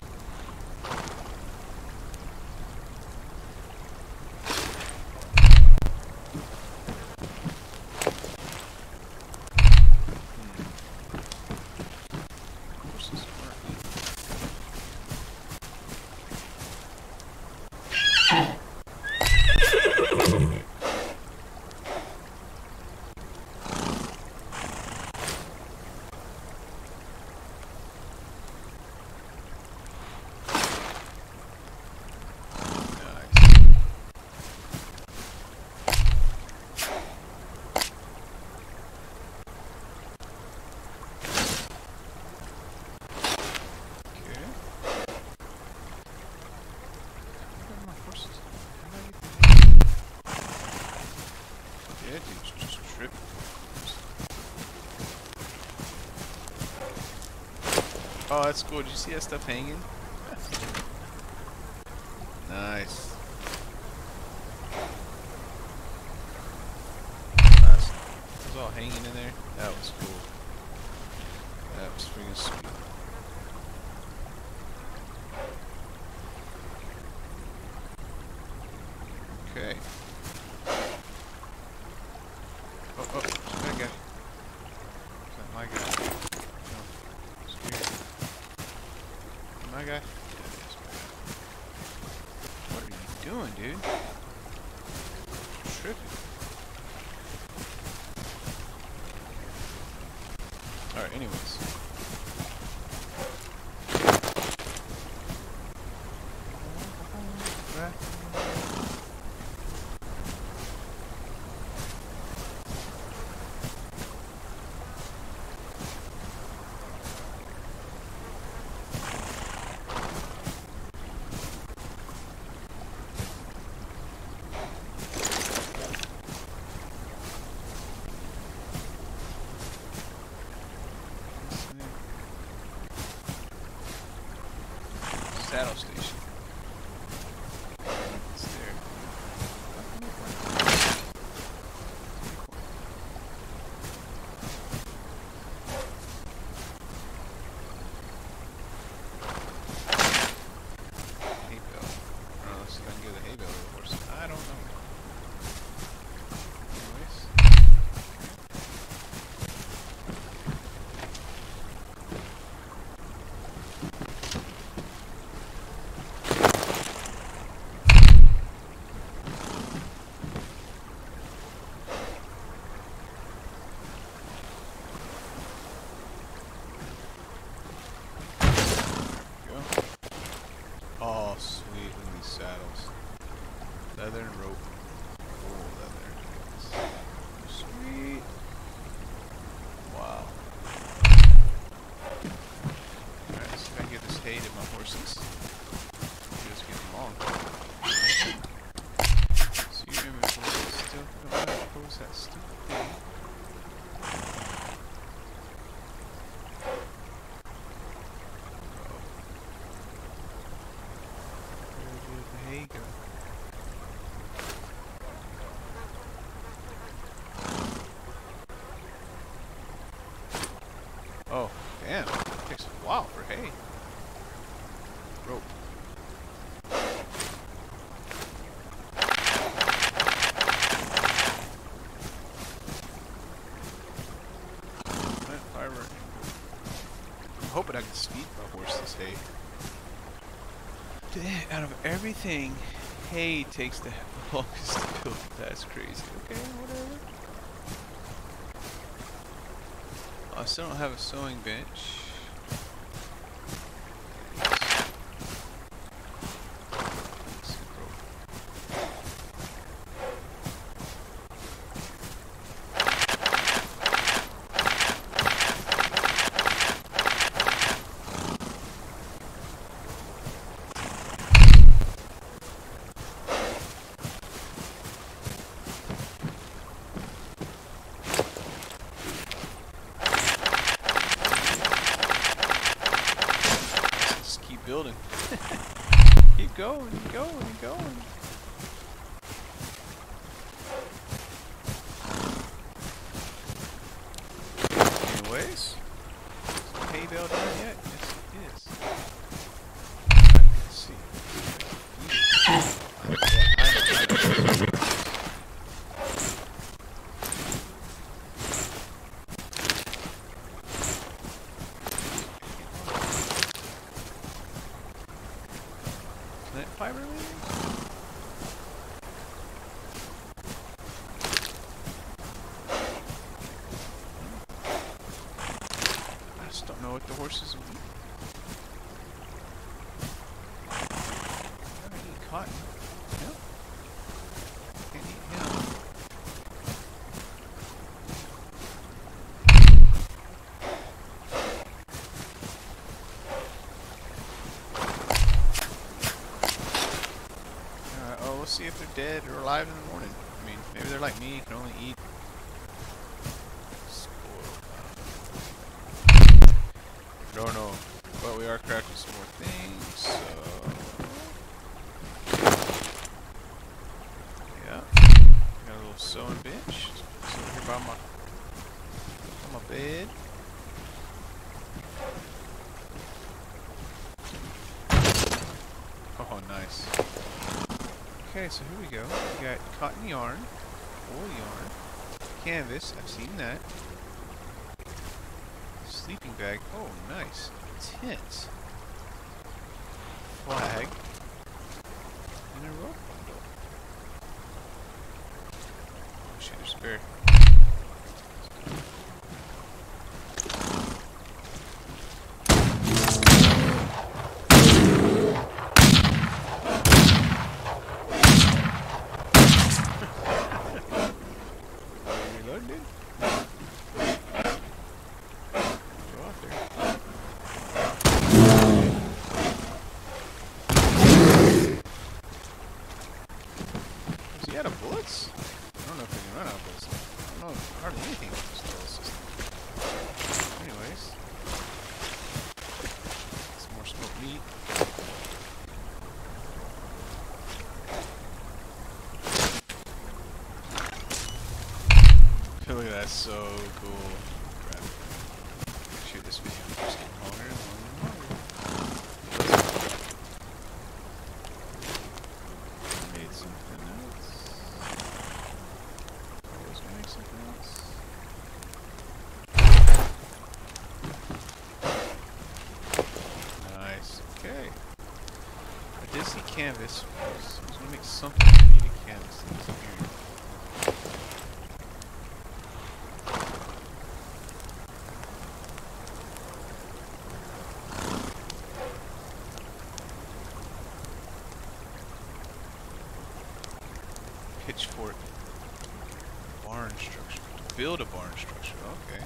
Yeah, dude's just tripping. Oh, that's cool. Did you see that stuff hanging? Nice. It was all hanging in there. That was cool. That's freaking sweet. Okay. Oh, oh, it's that guy. Is that my guy? No. Scared. My guy? Yeah, it is my guy. What are you doing, dude? Tripping. Alright, anyways. Saddle station. It's there. Hay bale. I don't know if I can give the hay bale to the horse. I don't know. Anyways. Oh, sweet. Look at these saddles. Leather and rope. Oh, leather. Sweet. Wow. Alright, let's see if I can get this hay to my horses. Just get them long. So your inventory is still going to close that stupid thing. There you go. Oh, damn. It takes a while for hay. Rope. Plant fiber. I'm hoping I can speed my horse this hay. Out of everything, hay takes the longest to build. That's crazy. Okay, whatever. I still don't have a sewing bench. Building. Keep going, going, going. Anyways, is the hay bale done yet? Yes, it is. Let's see. Plant fiber leaves? I just don't know what the horses will eat. Gotta eat cotton. No? Can't eat him. We'll see if they're dead or alive in the morning. I mean, maybe they're like me, can only eat spoiled. Don't know. But we are crafting some more things, so yeah. Got a little sewing bench. Just over here by my bed. Oh, nice. Okay, so here we go. We got cotton yarn, wool yarn, canvas. I've seen that. Sleeping bag. Oh, nice. Tent. Flag. And a rope bundle. Oh, shoot, there's a bear. Bullets? I don't know if we can run out of bullets. I don't know hardly anything in this little system. Anyways. Some more smoked meat. Look at that, so cool. Grab it. Shoot, this video keeps getting longer and longer and longer. Made something else. Always gonna make something else. Nice. Okay. I did see canvas. I was gonna make something that needed canvas. That's here. Pitchfork. Barn structure. Build a barn structure. Okay.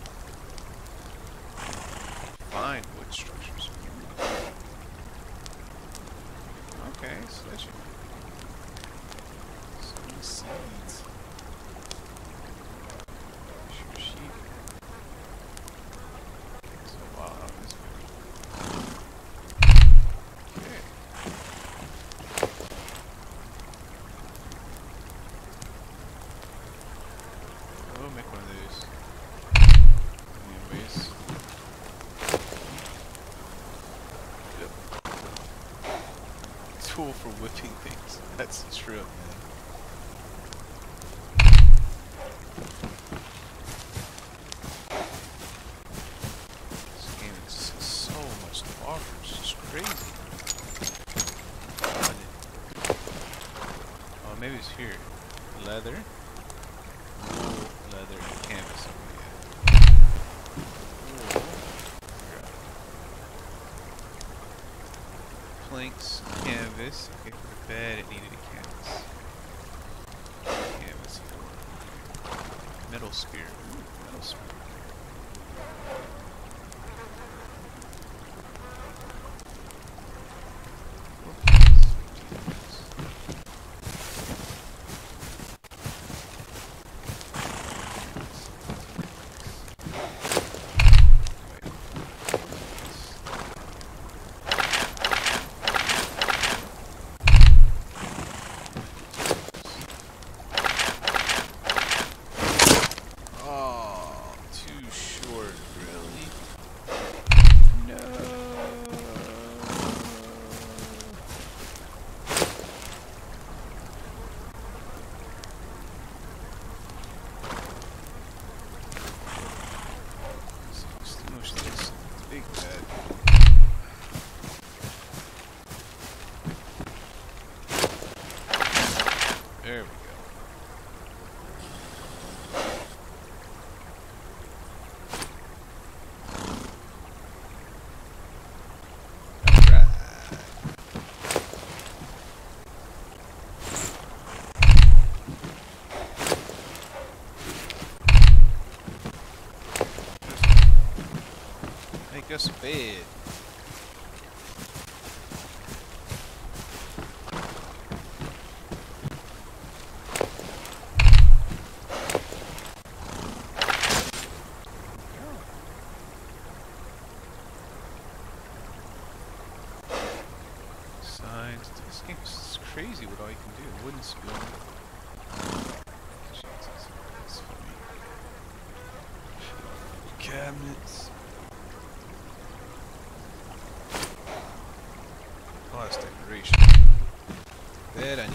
Find wood structures. Okay, so that should some seeds. Sure sheep. So wow, this okay. We'll make one of these. Anyways. Yep. Tool for whipping things. That's true, man. This game is so much to offer. It's just crazy. Oh, maybe it's here. Leather. Leather and canvas. Planks, canvas. Okay, for the bed it needed a canvas. Canvas for metal spear. Ooh, metal spear. There we go. Alright. Make us a bed. This game is crazy what all you can do. Wooden spoon. That's funny. Cabinets. Oh, that's decoration. hydration. That I need.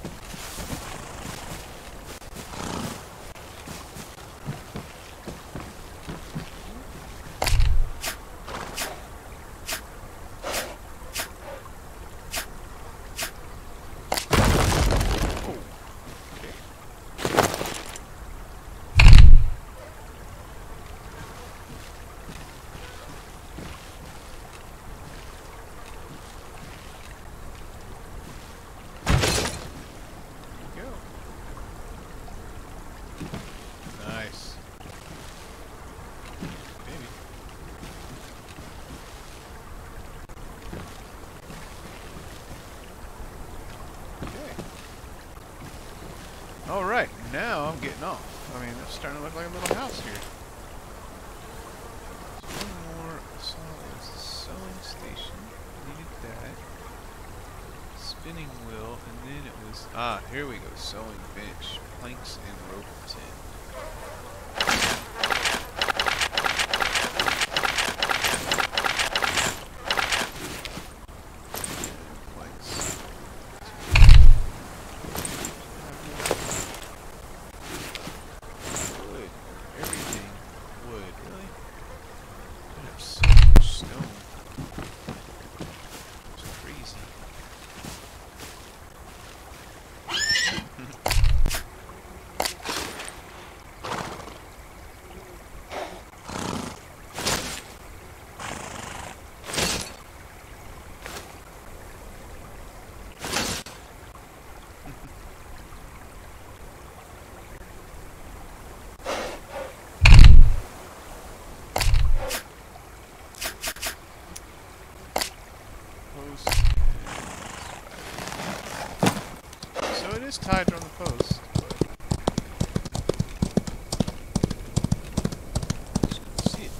Nice. Maybe. Okay. Alright, now I'm getting off. I mean, it's starting to look like a little house here. So one more. So it's the sewing station. Needed that. Spinning wheel, and then it was... Ah, here we go. Sewing bench. Planks and rope tin. So it is tied on the post. See it.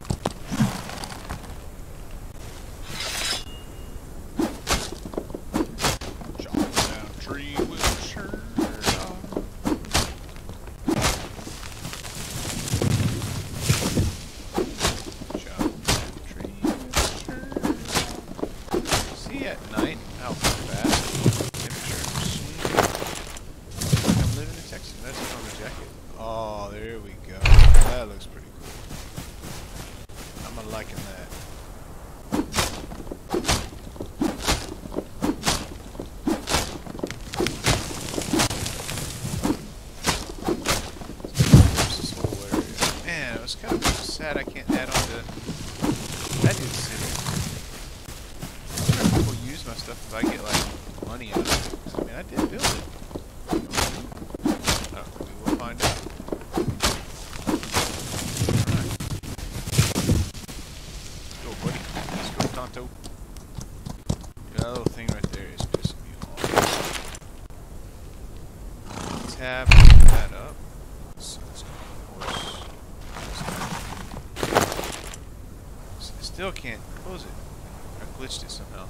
Chop down tree with a shirt on. Chop down tree with a shirt on. See at night how fast temperatures swing. I'm living in Texas. That's on the jacket. Oh, there we go. That looks pretty cool. I'm liking that. This whole area. Man, it was kind of sad I can't add on to that dude's city. I wonder if people use my stuff if I get like money out of it. I mean, I did build it. We will find out. Alright. Let's go, buddy. Let's go, Tonto. That little thing right there is pissing me off. Tab that up. So let's go, horse. Still can't close it. I glitched it somehow.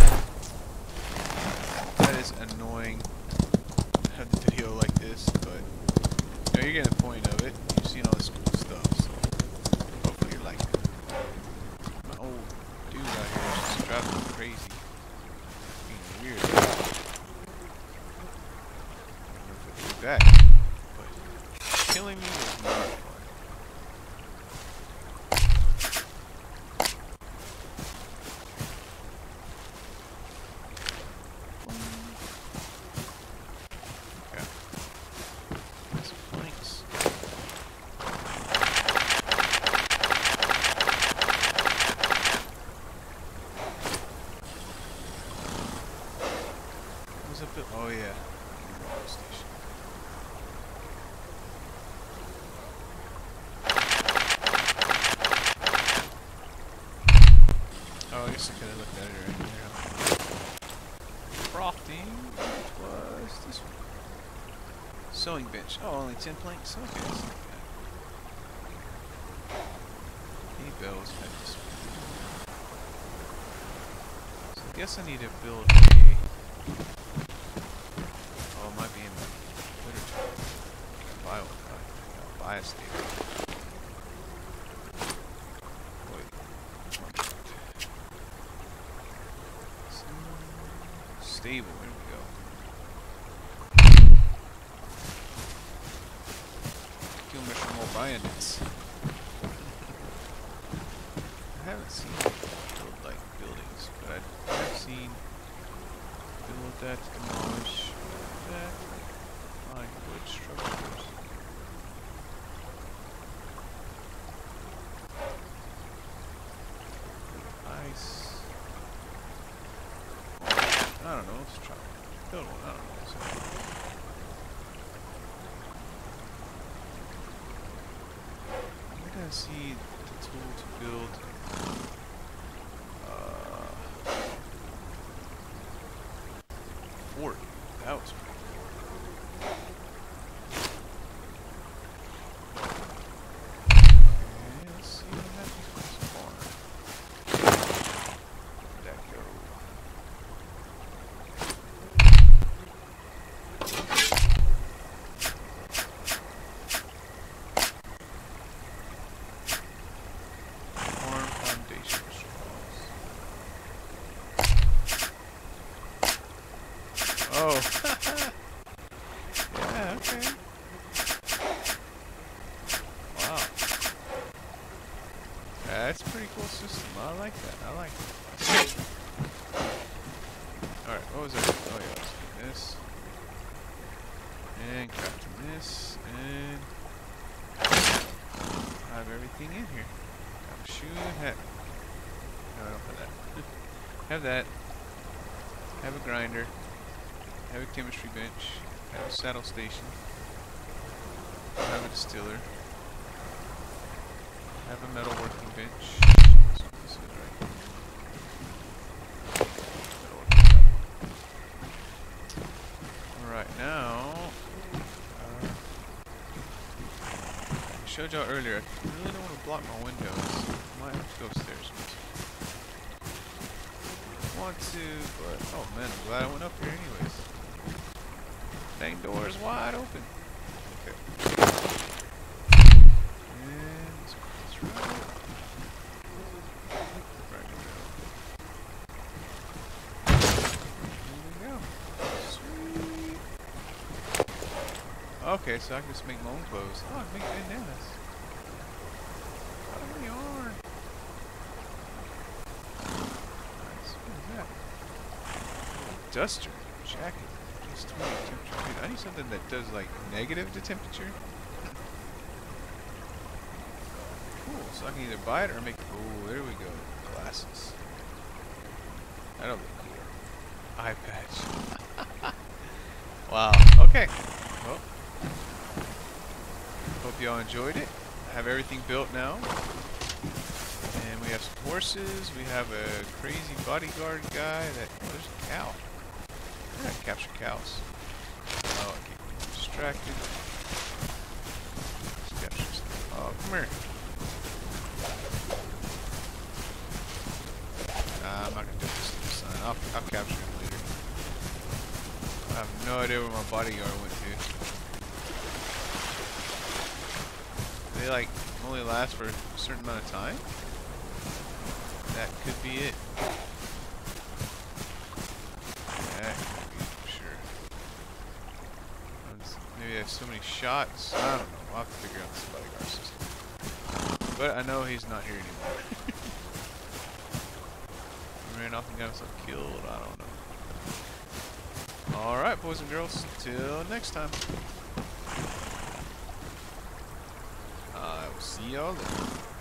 That is annoying. I have the video like this, but you know, you're getting the point of it. You've seen all this cool stuff, so hopefully you like it. My old dude out here is just driving me crazy. Being weird. I don't know if it'll be back, but killing me was not fun. Oh yeah, station. Oh, I guess I could have looked at it right there. Crafting was this one. Sewing bench. Oh, only 10 planks. Okay, that's not bad. Any bells had this one. So I guess I need to build a... Oh, it might be in the literature. Buy one. I'll buy a stable. Wait. stable. There we go. Kill me for more bandits. I haven't seen build like buildings, but I have seen build that, demolish that, find wood structures. Ice. I don't know, let's try build one, I don't know. So. I'm gonna see the tool to build fort. That was pretty cool. Okay, let's see what happens with this farm. Where'd that go? Farm foundation straws. Oh. Yeah, okay. Wow. That's a pretty cool system. I like that. I like it. Alright, what was that? Oh yeah, let's do this. And crafting this. And I have everything in here. Got a shoe and hat. No, I don't have that. Have that. Have a grinder. Have a chemistry bench. Have a saddle station. Have a distiller. Have a metal working bench. That's what this is, right? Metal working bench. Alright, now I showed y'all earlier, I really don't want to block my windows. I might have to go upstairs. I want to, but oh man, I'm glad I went up here anyways. Dang door is wide open. Okay. And let's put this right. Right in the middle. There we go. Sweet. Okay, so I can just make my own clothes. Oh, I can make bandanas. Out of my yarn. Nice. What is that? Duster. Jacket. Just 22. Dude, I need something that does like negative the temperature. Cool. So I can either buy it or make. Oh, there we go. Glasses. That'll look cool. Eye patch. Wow. Okay. Well, hope y'all enjoyed it. I have everything built now. And we have some horses. We have a crazy bodyguard guy that. Oh, there's a cow. I gotta capture cows. Oh, I keep getting distracted. Let's capture some. Oh, come here. Nah, I'm not gonna do this sign. I'll capture him later. I have no idea where my bodyguard went to. They like only last for a certain amount of time? That could be it. Maybe I have so many shots. I don't know. I'll have to figure out this bodyguard system. But I know he's not here anymore. He ran off and got himself killed. I don't know. Alright, boys and girls. Till next time. I will see y'all later.